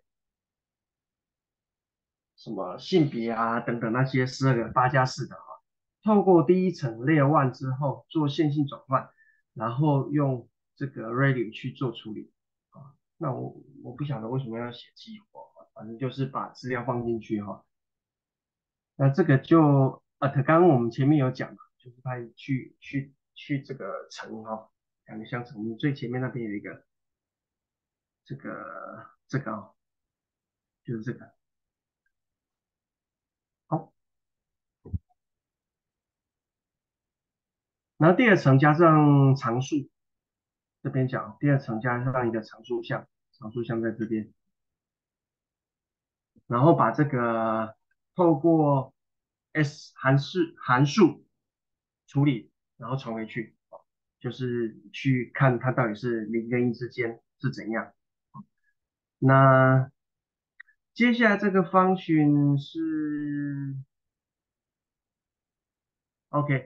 什么性别啊等等那些十二个八加四的啊，透过第一层 layer one 之后做线性转换，然后用这个 ready 去做处理啊。那我我不晓得为什么要写激活，反正就是把资料放进去哈。那这个就呃，刚刚我们前面有讲嘛，就是它去去去这个层哈，两个相乘，最前面那边有一个这个这个哦，就是这个。好，然后第二层加上常数，这边讲第二层加上一个常数项，常数项在这边，然后把这个透过 S 函数函数处理，然后传回去，就是去看它到底是零跟一之间是怎样。那接下来这个方群是 OK，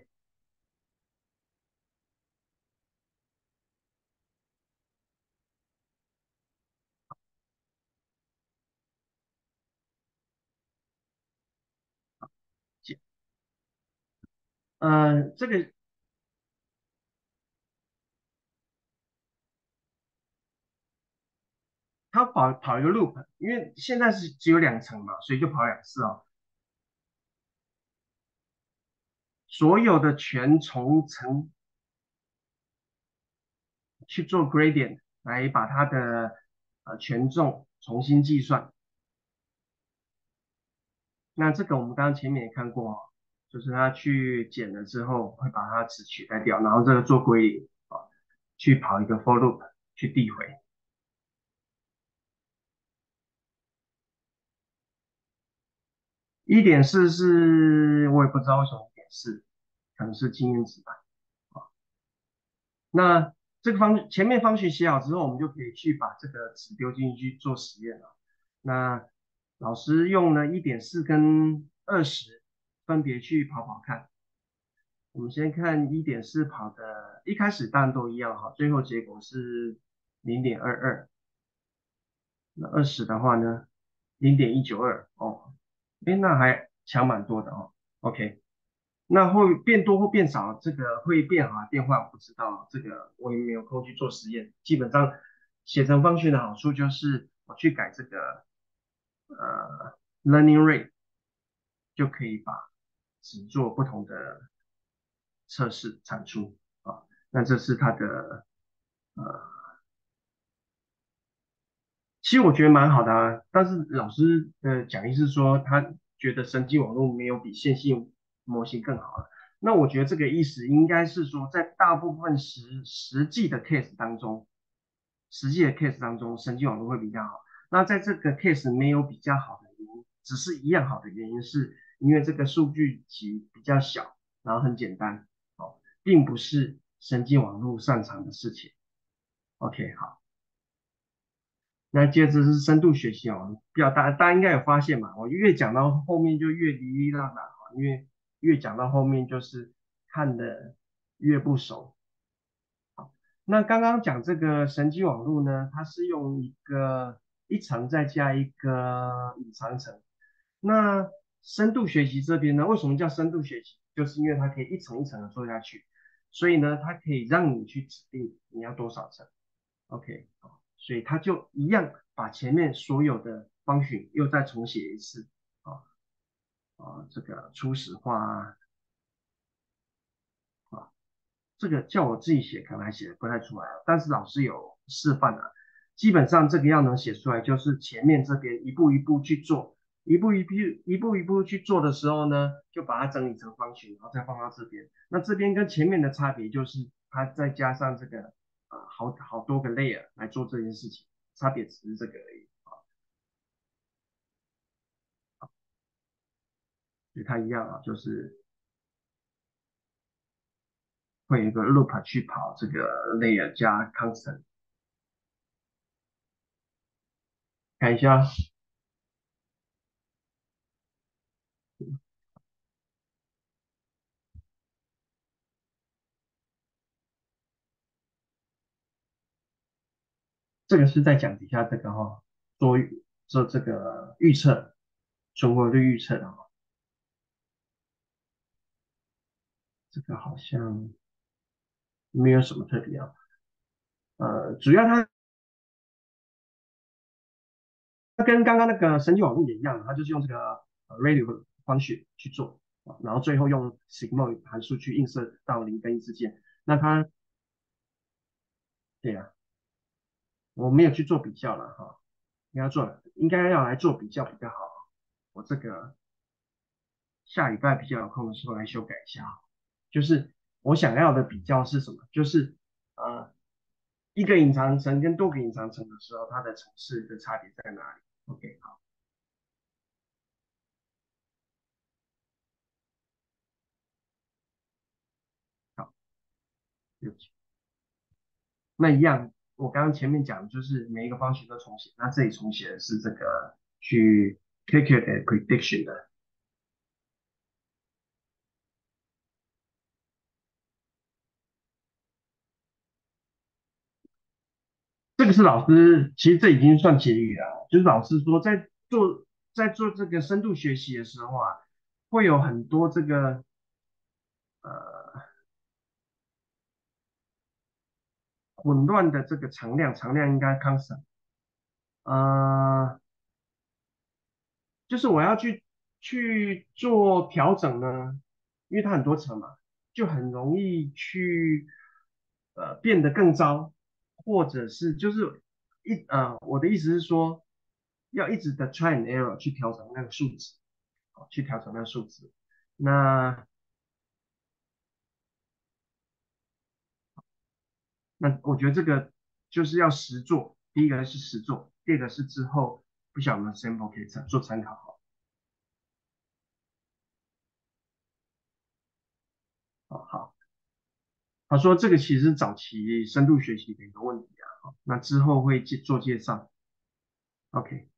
呃，这个它跑跑一个 loop，因为现在是只有两层嘛，所以就跑两次哦。所有的全从层去做 gradient 来把它的呃权重重新计算。那这个我们刚刚前面也看过哦，就是它去减了之后会把它值取代掉，然后这个做归零啊，去跑一个 for loop 去递回。一点四是我也不知道为什么一点四，可能是经验值吧。那这个方前面方学写好之后，我们就可以去把这个值丢进去做实验了。那老师用了一点四跟二十分别去跑跑看。我们先看一点四跑的，一开始当然都一样哈，最后结果是零点二二。那二十的话呢，零点一九二哦，诶，那还强蛮多的哦。OK，那会变多或变少，这个会变好还变坏，我不知道，这个我也没有空去做实验。基本上写成方学的好处就是我去改这个呃 learning rate，就可以把只做不同的测试产出啊。那这是它的呃，其实我觉得蛮好的啊。但是老师的讲义是说，他觉得神经网络没有比线性模型更好了。那我觉得这个意思应该是说，在大部分实实际的 case 当中，实际的 case 当中，神经网络会比较好。那在这个 case 没有比较好的原因，只是一样好的原因，是因为这个数据集比较小，然后很简单，哦，并不是神经网络擅长的事情。OK，好，那接着是深度学习哦，比较大，大家应该有发现嘛，我越讲到后面就越哩哩啦啦，因为越讲到后面就是看的越不熟。那刚刚讲这个神经网络呢，它是用一个一层再加一个隐藏层。那深度学习这边呢，为什么叫深度学习？就是因为它可以一层一层的做下去，所以呢，它可以让你去指定你要多少层。OK，好，所以它就一样把前面所有的方询又再重写一次啊啊，这个初始化啊啊。这个叫我自己写，可能还写的不太出来，但是老师有示范啊。基本上这个要能写出来，就是前面这边一步一步去做，一步一步一步一步去做的时候呢，就把它整理成方形，然后再放到这边。那这边跟前面的差别就是，它再加上这个啊、呃好好多个 layer 来做这件事情，差别只是这个而已啊，所以它一样啊，就是会有一个 loop 去跑这个 layer 加 constant，看一下。这个是在讲底下这个哈、哦，做做这个预测，存活率预测的哈、哦，这个好像没有什么特别啊。 呃，主要它它跟刚刚那个神经网络也一样，它就是用这个呃 radio 的方式去做，啊然后最后用 sigmoid 函数去映射到零跟一之间。那它对呀、啊，我没有去做比较了哈，应该做应该要来做比较比较好。我这个下礼拜比较有空的时候来修改一下。就是我想要的比较是什么？就是呃一个隐藏层跟多个隐藏层的时候，它的程式的差别在哪里？OK，好，好，对不起。那一样，我刚刚前面讲的就是每一个方程都重写，那这里重写的是这个去 calculate prediction 的。这个是老师，其实这已经算结语了，就是老师说在做在做这个深度学习的时候啊，会有很多这个呃混乱的这个常量，常量应该 constant，呃，就是我要去去做调整呢，因为它很多层嘛，就很容易去呃变得更糟，或者是就是一呃我的意思是说，要一直的 try and error 去调整那个数值，哦，去调整那个数值。那那我觉得这个就是要实做，第一个是实做，第二个是之后不晓得有没有 sample 可以参做参考好。好好。他说这个其实是早期深度学习的一个问题啊，那之后会介做介绍。OK，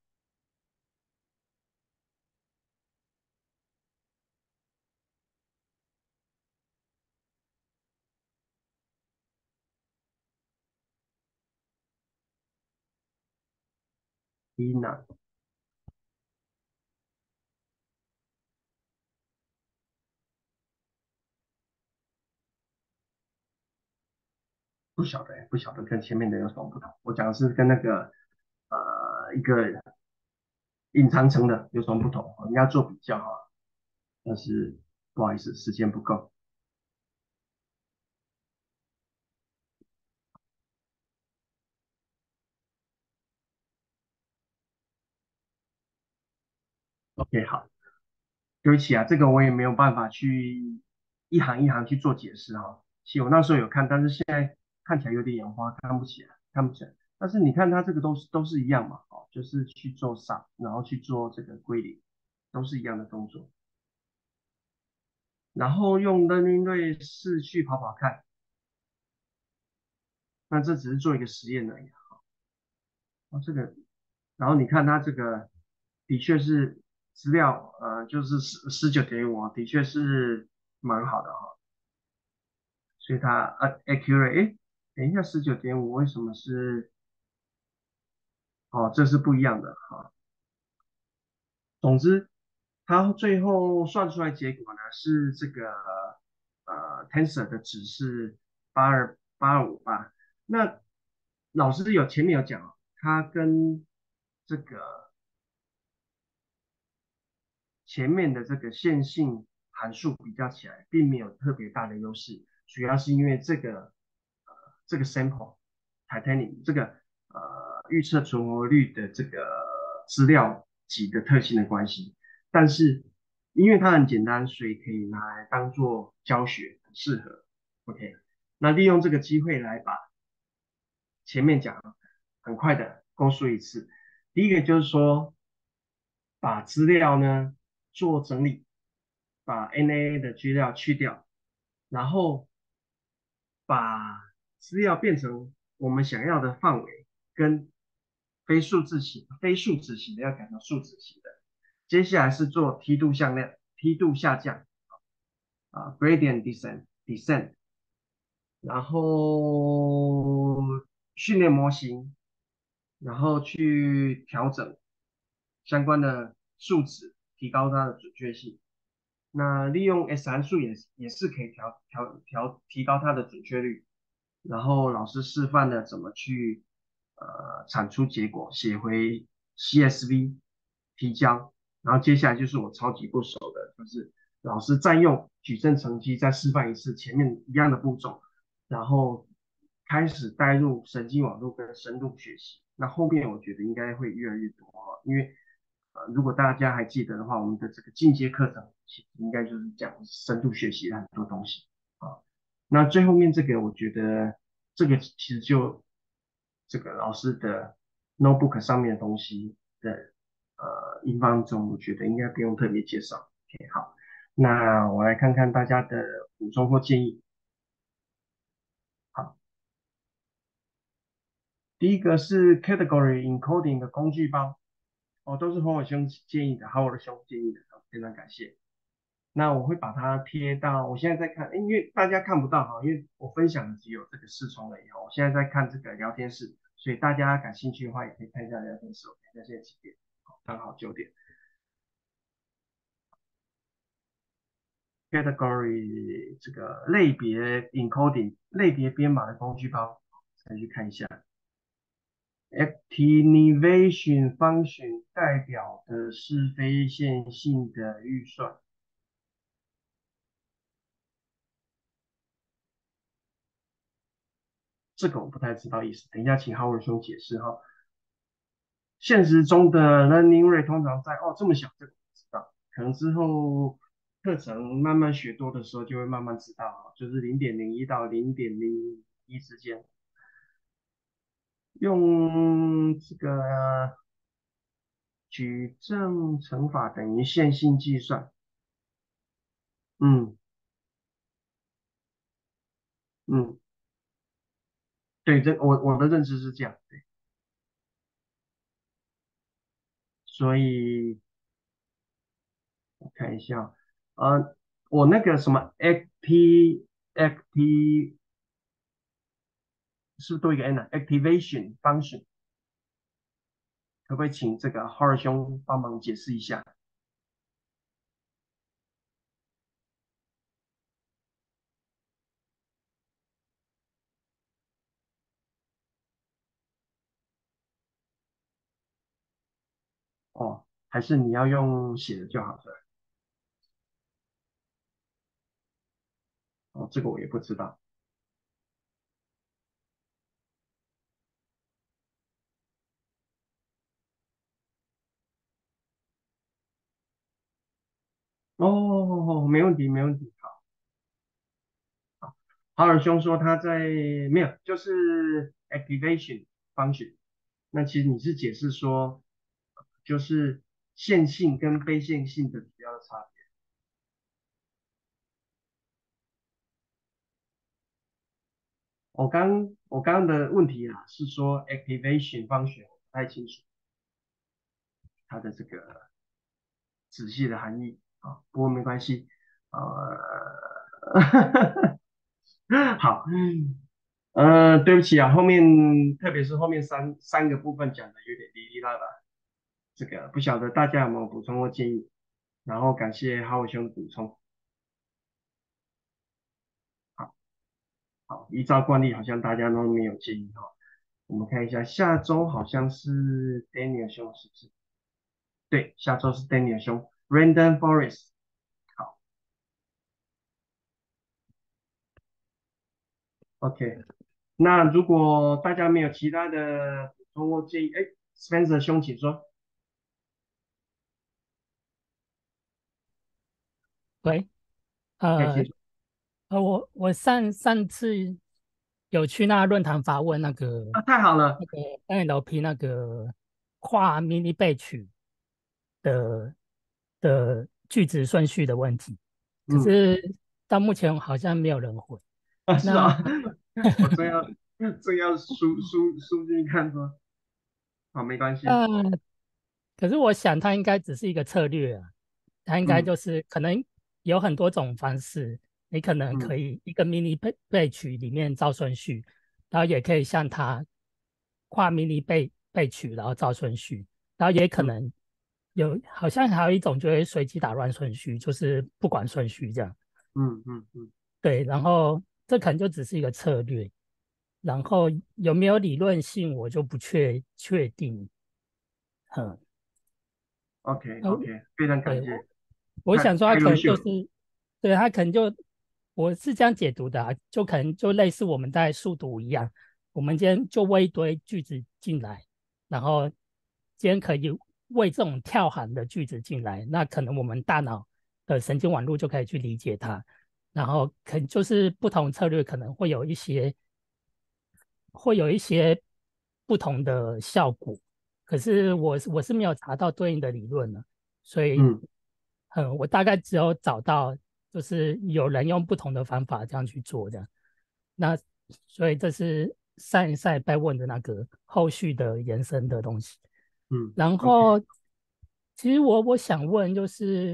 一呢不晓得，不晓得跟前面的有什么不同。我讲的是跟那个呃一个隐藏层的有什么不同，应该做比较哈，但是不好意思，时间不够。OK，好，对不起啊，这个我也没有办法去一行一行去做解释哈。其实我那时候有看，但是现在看起来有点眼花，看不起来，看不起来。但是你看它这个都是都是一样嘛，哦，就是去做 sum，然后去做这个归零，都是一样的动作。然后用 learning rate 四去跑跑看，那这只是做一个实验而已。哦，这个，然后你看它这个的确是资料，呃，就是十十九点五，的确是蛮好的哈。所以它呃 accurate，哎，等一下十九点五为什么是哦？这是不一样的哈。总之，它最后算出来结果呢是这个呃 tensor 的值是八二八二五八。那老师有前面有讲哦，它跟这个前面的这个线性函数比较起来，并没有特别大的优势，主要是因为这个呃这个 sample Titanium 这个呃预测存活率的这个资料集的特性的关系，但是因为它很简单，所以可以拿来当做教学，很适合。OK，那利用这个机会来把前面讲很快的勾述一次。第一个就是说，把资料呢做整理，把 N A A 的资料去掉，然后把资料变成我们想要的范围，跟非数字型、非数值型的要改成数值型的。接下来是做梯度向量、梯度下降啊，gradient descent descent，然后训练模型，然后去调整相关的数值，提高它的准确性。那利用 S 函数也也是可以调调调提高它的准确率。 然后老师示范了怎么去呃产出结果，写回 C S V 提交，然后接下来就是我超级不熟的，就是老师再用矩阵乘积再示范一次前面一样的步骤，然后开始带入神经网络跟深度学习。那后面我觉得应该会越来越多哈，因为呃如果大家还记得的话，我们的这个进阶课程其实应该就是讲深度学习的很多东西啊。那最后面这个，我觉得这个其实就这个老师的 notebook 上面的东西的呃英方中，我觉得应该不用特别介绍。OK，好，那我来看看大家的补充或建议。好，第一个是 category encoding 的工具包，哦，都是侯尔兄建议的，豪尔兄建议的，非常感谢。那我会把它贴到，我现在在看，因为大家看不到哈，因为我分享的只有这个视窗而已哈，我现在在看这个聊天室，所以大家感兴趣的话也可以看一下聊天室。我看一下现在几点，刚好九点。Category 这个类别 encoding 类别编码的工具包，再去看一下。Activation function 代表的是非线性的预算。这个我不太知道意思，等一下请 Howard 兄解释哈。现实中的 learning rate 通常在哦这么小，这个不知道，可能之后课程慢慢学多的时候就会慢慢知道，就是零点零一到零点零一之间，用这个矩阵乘法等于线性计算，嗯嗯，对，这我我的认知是这样，对，所以我看一下，呃，我那个什么 act act 是不是多一个 n 呢、啊、？activation function 可不可以请这个浩尔兄帮忙解释一下？哦，还是你要用写的就好是吧？哦，这个我也不知道。哦，没问题，没问题。好，浩尔兄说他在没有，就是 activation function。那其实你是解释说，就是线性跟非线性的主要的差别。我刚我刚刚的问题啊，是说 activation function 我不太清楚它的这个仔细的含义啊，不过没关系，呃，好，呃，对不起啊，后面特别是后面三三个部分讲的有点哩哩啦啦，这个不晓得大家有没有补充或建议，然后感谢好兄的补充，好，好，依照惯例好像大家都没有建议哈，我们看一下下周好像是 Daniel 兄是不是？对，下周是 Daniel 兄，Random Forest，好，OK。那如果大家没有其他的补充或建议，哎，Spencer 兄，请说。 喂， 哎， 呃请说。 呃，我我上上次有去那论坛访问那个啊，太好了。 那个 N L P 那个跨 mini 备取的的句子顺序的问题，可嗯， 是到目前好像没有人回。 啊，是那啊，我正要正要输输输进去看说，好，没关系。 那可是我想它应该只是一个策略啊，它应该嗯就是可能有很多种方式，你可能嗯可以一个 mini 备备取里面照顺序，然后也可以像它跨 mini 备备取，然后照顺序，然后也可嗯能有好像还有一种就会随机打乱顺序，就是不管顺序这样。 嗯嗯嗯对，然后这可能就只是一个策略。 然后有没有理论性我就不确确定。嗯， OK 呃， OK，非常感对，我谢， 我太想说他可太优秀了。 能就是，对，他可能就，我是这样解读的啊，就可能就类似我们在速读一样，我们今天就喂一堆句子进来，然后今天可以喂这种跳行的句子进来，那可能我们大脑的神经网络就可以去理解它，然后可能就是不同策略可能会有一些会有一些不同的效果，可是我我是没有查到对应的理论的，所以嗯嗯，我大概只有找到就是有人用不同的方法这样去做的，那所以这是上一赛被问的那个后续的延伸的东西。 嗯然 ，OK， 后其实我我想问就是。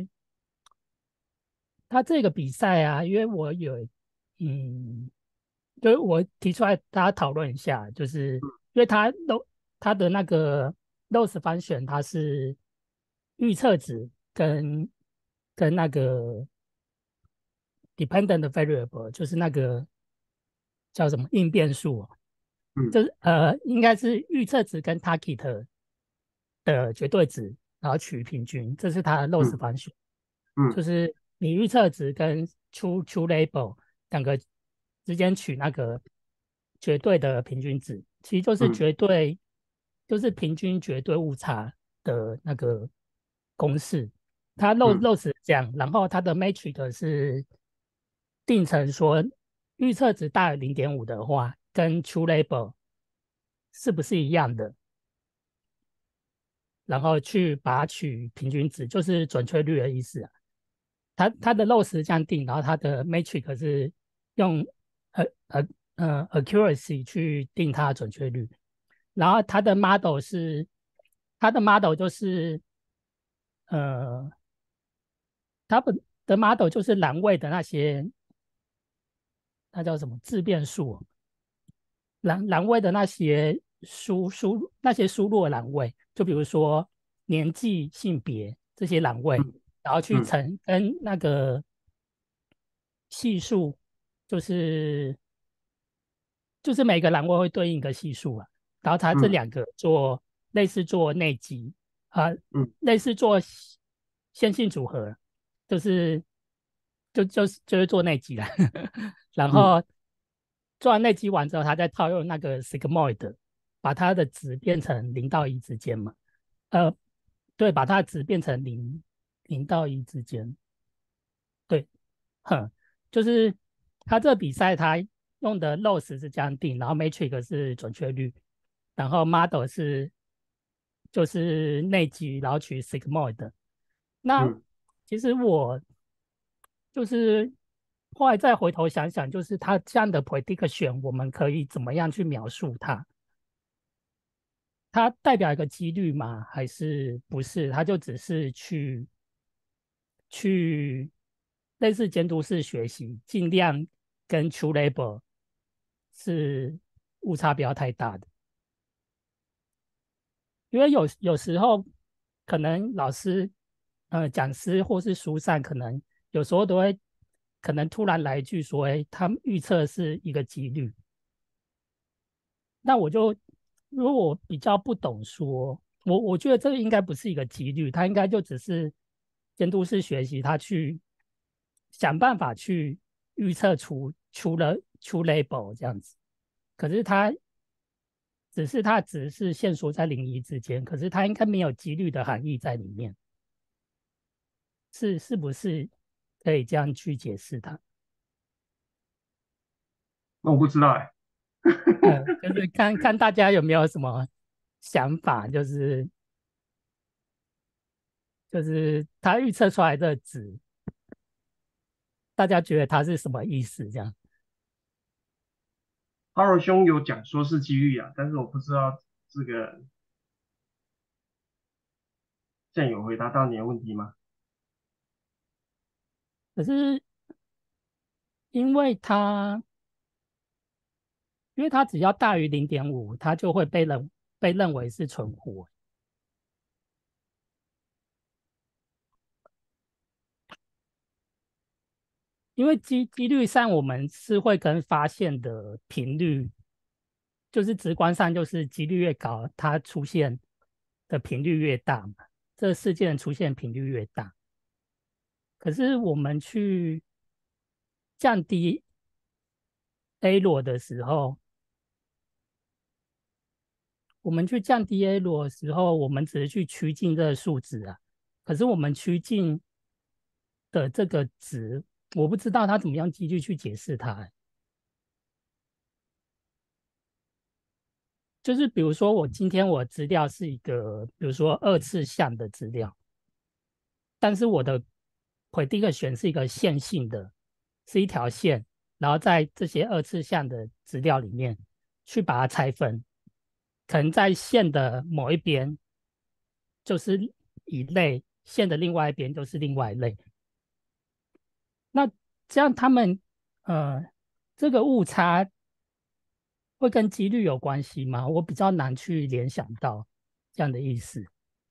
他这个比赛啊，因为我有，嗯，就是我提出来大家讨论一下，就是因为他 lo 他的那个 loss 方选，它是预测值跟跟那个 dependent variable，就是那个叫什么应变数哦， 嗯就是呃，应该是预测值跟 target 的绝对值，然后取平均，这是它的 loss 嗯方选。就嗯是你预测值跟 true true label 两个之间取那个绝对的平均值，其实就是嗯绝对，就是平均绝对误差的那个公式。它 l o 嗯 loss 是这样，然后它的 matrix 是定成说预测值大于零点五的话，跟 true label 是不是一样的？然后去把它取平均值，就是准确率的意思啊。它它的 loss 这样定，然后它的 matrix 是用呃呃呃 accuracy 去定它的准确率，然后它的 model 是它的 model 就是呃它的 model 就是栏位的那些那叫什么自变数哦，栏栏位的那些输输那些输入的栏位，就比如说年纪、性别这些栏位， 嗯然后去嗯乘跟那个系数，就是就是每个栏位会对应一个系数啊，然后它这嗯两个做类似做内积啊、呃嗯类似做线性组合，就是就就是就是做内积了，然嗯后做完内积完之后，它再套用那个 sigmoid，把它的值变成零到一之间嘛，呃，对，把它的值变成零零到一之间，对，哼，就是他这个比赛他用的 loss 是这样定，然后 matrix 是准确率，然后 model 是就是内积，然后取 sigmoid。那嗯， 其实我就是后来再回头想想，就是他这样的 prediction，我们可以怎么样去描述它？它代表一个几率吗？还是不是？它就只是去去类似监督式学习，尽量跟 true label 是误差不要太大的。因为有有时候可能老师、呃讲师或是书上，可能有时候都会可能突然来一句说：“哎，他们预测是一个几率。”那我就如果我比较不懂说，我我觉得这个应该不是一个几率，它应该就只是监督式学习，他去想办法去预测出出了出 label 这样子。可是它只是它只是线索在零一之间，可是它应该没有几率的含义在里面，是是不是可以这样去解释它？ 那我不知道哎。 嗯，就是看看大家有没有什么想法，就是就是他预测出来的值，大家觉得它是什么意思？这样， 哈尔兄有讲说是机遇啊，但是我不知道这个这样有回答到你的问题吗？ 可是因为它因为它只要大于零点五，它就会被认被认为是存活。因为几几率上我们是会跟发现的频率就是直观上就是几率越高，它出现的频率越大嘛，这个事件出现频率越大。可是我们去降低 A 罗的时候，我们去降低 A 罗的时候，我们只是去趋近这个数值啊。可是我们趋近的这个值，我不知道它怎么样继续去解释它、欸。就是比如说，我今天我资料是一个，比如说二次项的资料，但是我的 prediction 是一个线性的，是一条线，然后在这些二次项的资料里面去把它拆分，可能在线的某一边就是一类，线的另外一边就是另外一类。那这样他们呃这个误差会跟几率有关系吗？我比较难去联想到这样的意思，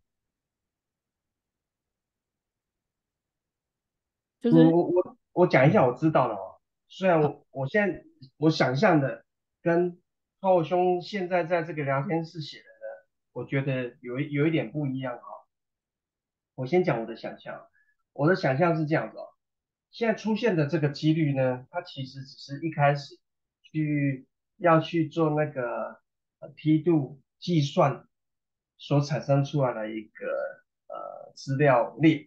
就是嗯，我我我讲一下我知道的哦。虽然好。 我我现在我想象的跟浩兄现在在这个聊天室写的呢，我觉得有一有一点不一样哦。我先讲我的想象，我的想象是这样子哦。现在出现的这个几率呢，它其实只是一开始去要去做那个呃梯度计算所产生出来的一个呃资料列。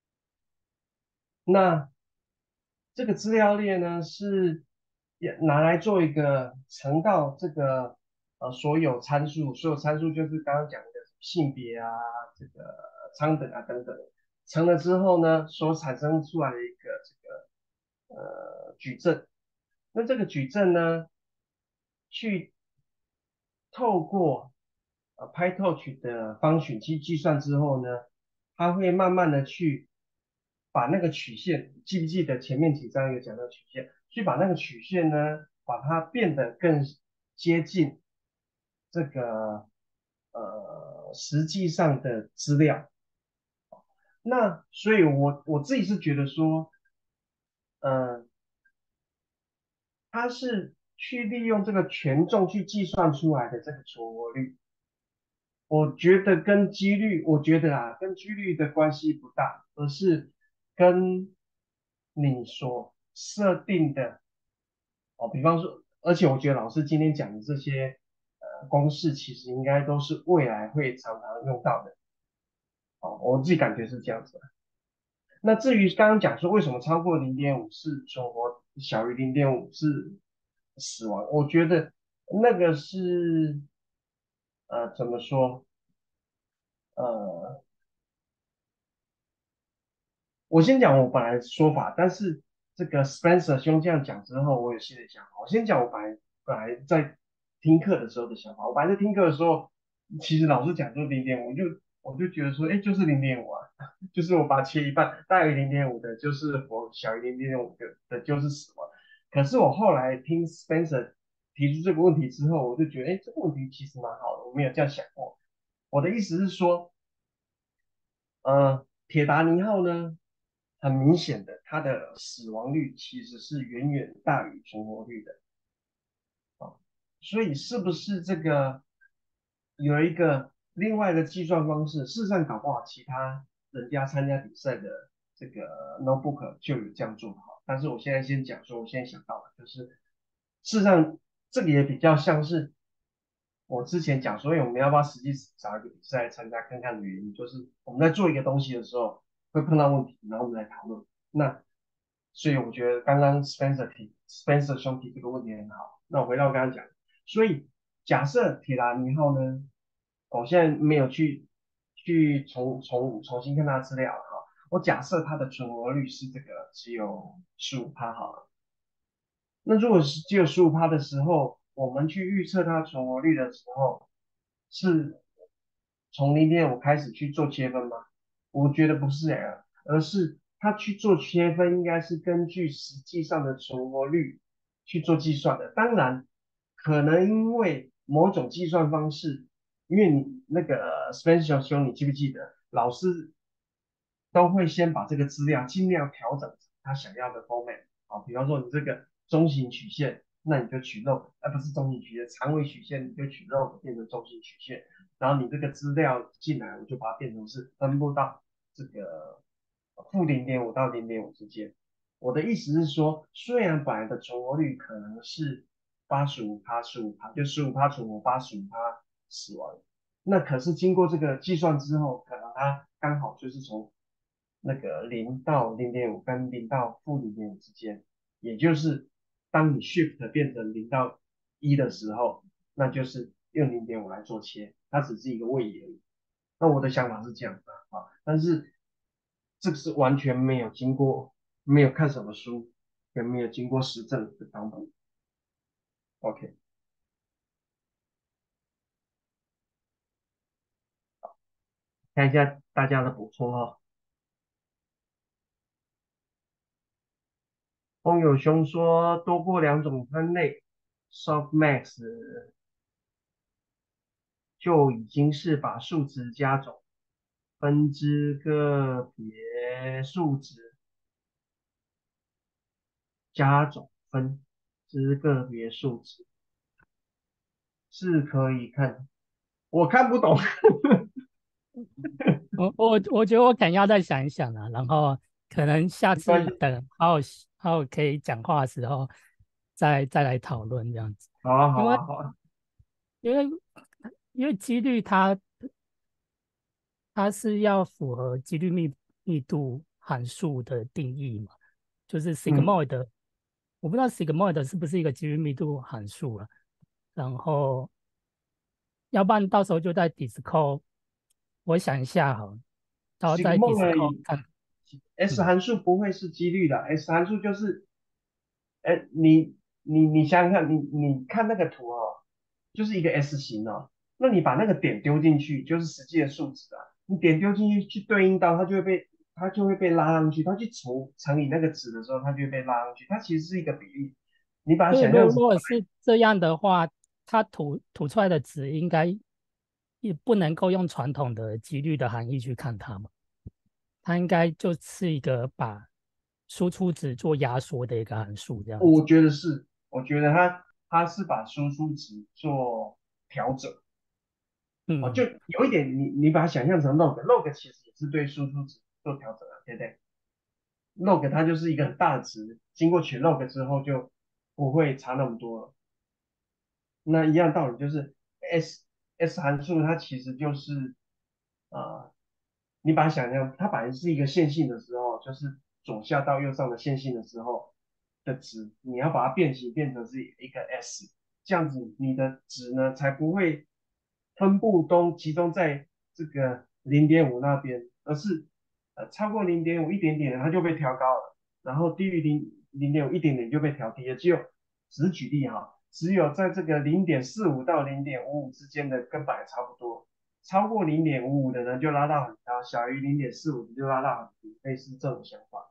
那这个资料列呢，是也拿来做一个乘到这个呃所有参数，所有参数就是刚刚讲的性别啊、这个舱等啊等等，乘了之后呢，所产生出来的一个这个呃矩阵。那这个矩阵呢，去透过呃 PyTorch 的方选去计算之后呢，它会慢慢的去把那个曲线，记不记得前面几章有讲到曲线，去把那个曲线呢，把它变得更接近这个呃实际上的资料。那所以我我自己是觉得说，呃，它是去利用这个权重去计算出来的这个存活率。我觉得跟几率，我觉得啊，跟几率的关系不大，而是跟你所设定的哦，比方说，而且我觉得老师今天讲的这些呃公式，其实应该都是未来会常常用到的。哦，我自己感觉是这样子的。那至于刚刚讲说为什么超过零点五是存活，小于零点五是死亡，我觉得那个是呃怎么说？呃，我先讲我本来的说法，但是这个 Spencer 兄这样讲之后，我有新的想法。我先讲我本来本来在听课的时候的想法。我本来在听课的时候，其实老师讲说零点五，就我就觉得说，哎，就是零点五啊，就是我把它切一半，大于零点五的就是活，小于零点五的的就是死亡。可是我后来听 Spencer 提出这个问题之后，我就觉得，哎，这个问题其实蛮好的，我没有这样想过。我的意思是说，呃，铁达尼号呢，很明显的，它的死亡率其实是远远大于存活率的啊。所以是不是这个有一个另外的计算方式？事实上，搞不好其他人家参加比赛的这个 notebook 就有这样做的哈。但是我现在先讲说，我现在想到的就是，事实上这个也比较像是我之前讲，所以我们要不要实际找一个比赛参加看看的原因，就是我们在做一个东西的时候会碰到问题，然后我们来讨论。那所以我觉得刚刚 Spencer 提 Spencer 兄提这个问题很好。那我回到刚刚讲，所以假设铁达尼号呢，我现在没有去去重重重新看它的资料了哈，我假设它的存活率是这个只有十五趴好了。那如果是只有十五趴的时候，我们去预测它存活率的时候，是从零点五开始去做切分吗？我觉得不是哎，而是它去做切分，应该是根据实际上的存活率去做计算的。当然，可能因为某种计算方式，因为你那个 Spencer 兄，你记不记得老师都会先把这个资料尽量调整成他想要的 format。好，比方说你这个中型曲线， 那你就取 log，而不是中心曲线，长尾曲线你就取 log 变成中心曲线，然后你这个资料进来，我就把它变成是分布到这个负零点五到零点五之间。我的意思是说，虽然本来的存活率可能是八十五趴、十五趴，就十五趴存活，八十五趴死亡，那可是经过这个计算之后，可能它刚好就是从那个零到零点五跟零到负零点五之间，也就是当你 shift 变成零到一的时候，那就是用零点五来做切，它只是一个位移而已。那我的想法是这样的啊，但是这个是完全没有经过，没有看什么书，也没有经过实证的版本。OK，看一下大家的补充哦。风有兄说多过两种分类，softmax 就已经是把数值加总，分支个别数值加总分支个别数值是可以看，我看不懂。 我我我觉得我可能要再想一想啊，然后可能下没关系， 次等还有还有可以讲话的时候再再来讨论这样子， 好啊， 因为好啊，好啊， 因为因为几率它它是要符合几率密密度函数的定义嘛，就是嗯， sigmoid，我不知道 sigmoid 是不是一个几率密度函数了，然后要不然到时候就在 Discord，我想一下好了，然后在是个梦而 Discord 已。 看， S 嗯， 函数不会是几率的，S 函数就是，哎，你你你想想看，你你看那个图哦，就是一个 S 型哦，那你把那个点丢进去，就是实际的数值啊，你点丢进去去对应到，它就会被它就会被拉上去，它去除乘以那个值的时候，它就会被拉上去，它其实是一个比例，你把它所以如想象成， 果如果是这样的话，它吐吐出来的值应该也不能够用传统的几率的含义去看它嘛。它应该就是一个把输出值做压缩的一个函数，这样子。 我觉得是，我觉得它它是把输出值做调整。哦，就嗯， 有一点你你把它想象成 log，log 其实也是对输出值做调整的，对不对？log 它就是一个很大的值，经过取 log 之后就不会差那么多了。那一样道理就是 s s 函数它其实就是啊、呃你把它想象它本来是一个线性的时候，就是左下到右上的线性的时候的值，你要把它变形变成是一个 s，这样子你的值呢才不会分布都集中在这个零点五那边，而是呃超过零点五一点点它就被调高了，然后低于零零点五一点点就被调低了，只有只是举例哈，只有在这个零点四五到零点五五之间的跟本来差不多。超过零点五五的呢就拉到很高，小于零点四五的就拉到很低，类似这种想法。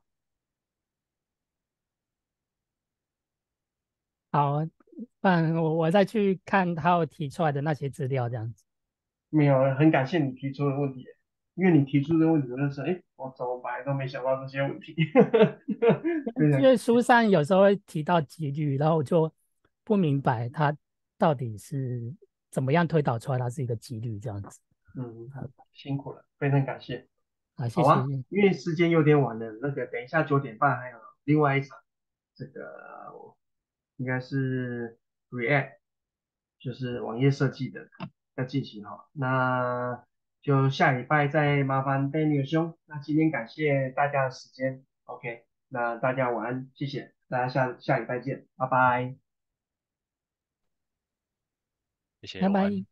好，不然我我再去看他有提出来的那些资料，这样子。 没有，很感谢你提出的问题，因为你提出的问题，我就说，哎，我怎么本来都没想到这些问题。非常因为书上有时候会提到几率，然后我就不明白它到底是怎么样推导出来它是一个几率这样子。 嗯，辛苦了，非常感谢。 啊，谢好啊， 谢。 因为时间有点晚了，那个等一下九点半还有另外一场，这个应该是 React，就是网页设计的要进行哈。那就下礼拜再麻烦 Daniel 兄。那今天感谢大家的时间，OK，那大家晚安，谢谢大家下下礼拜见，拜拜。 谢谢， 拜拜。 晚安。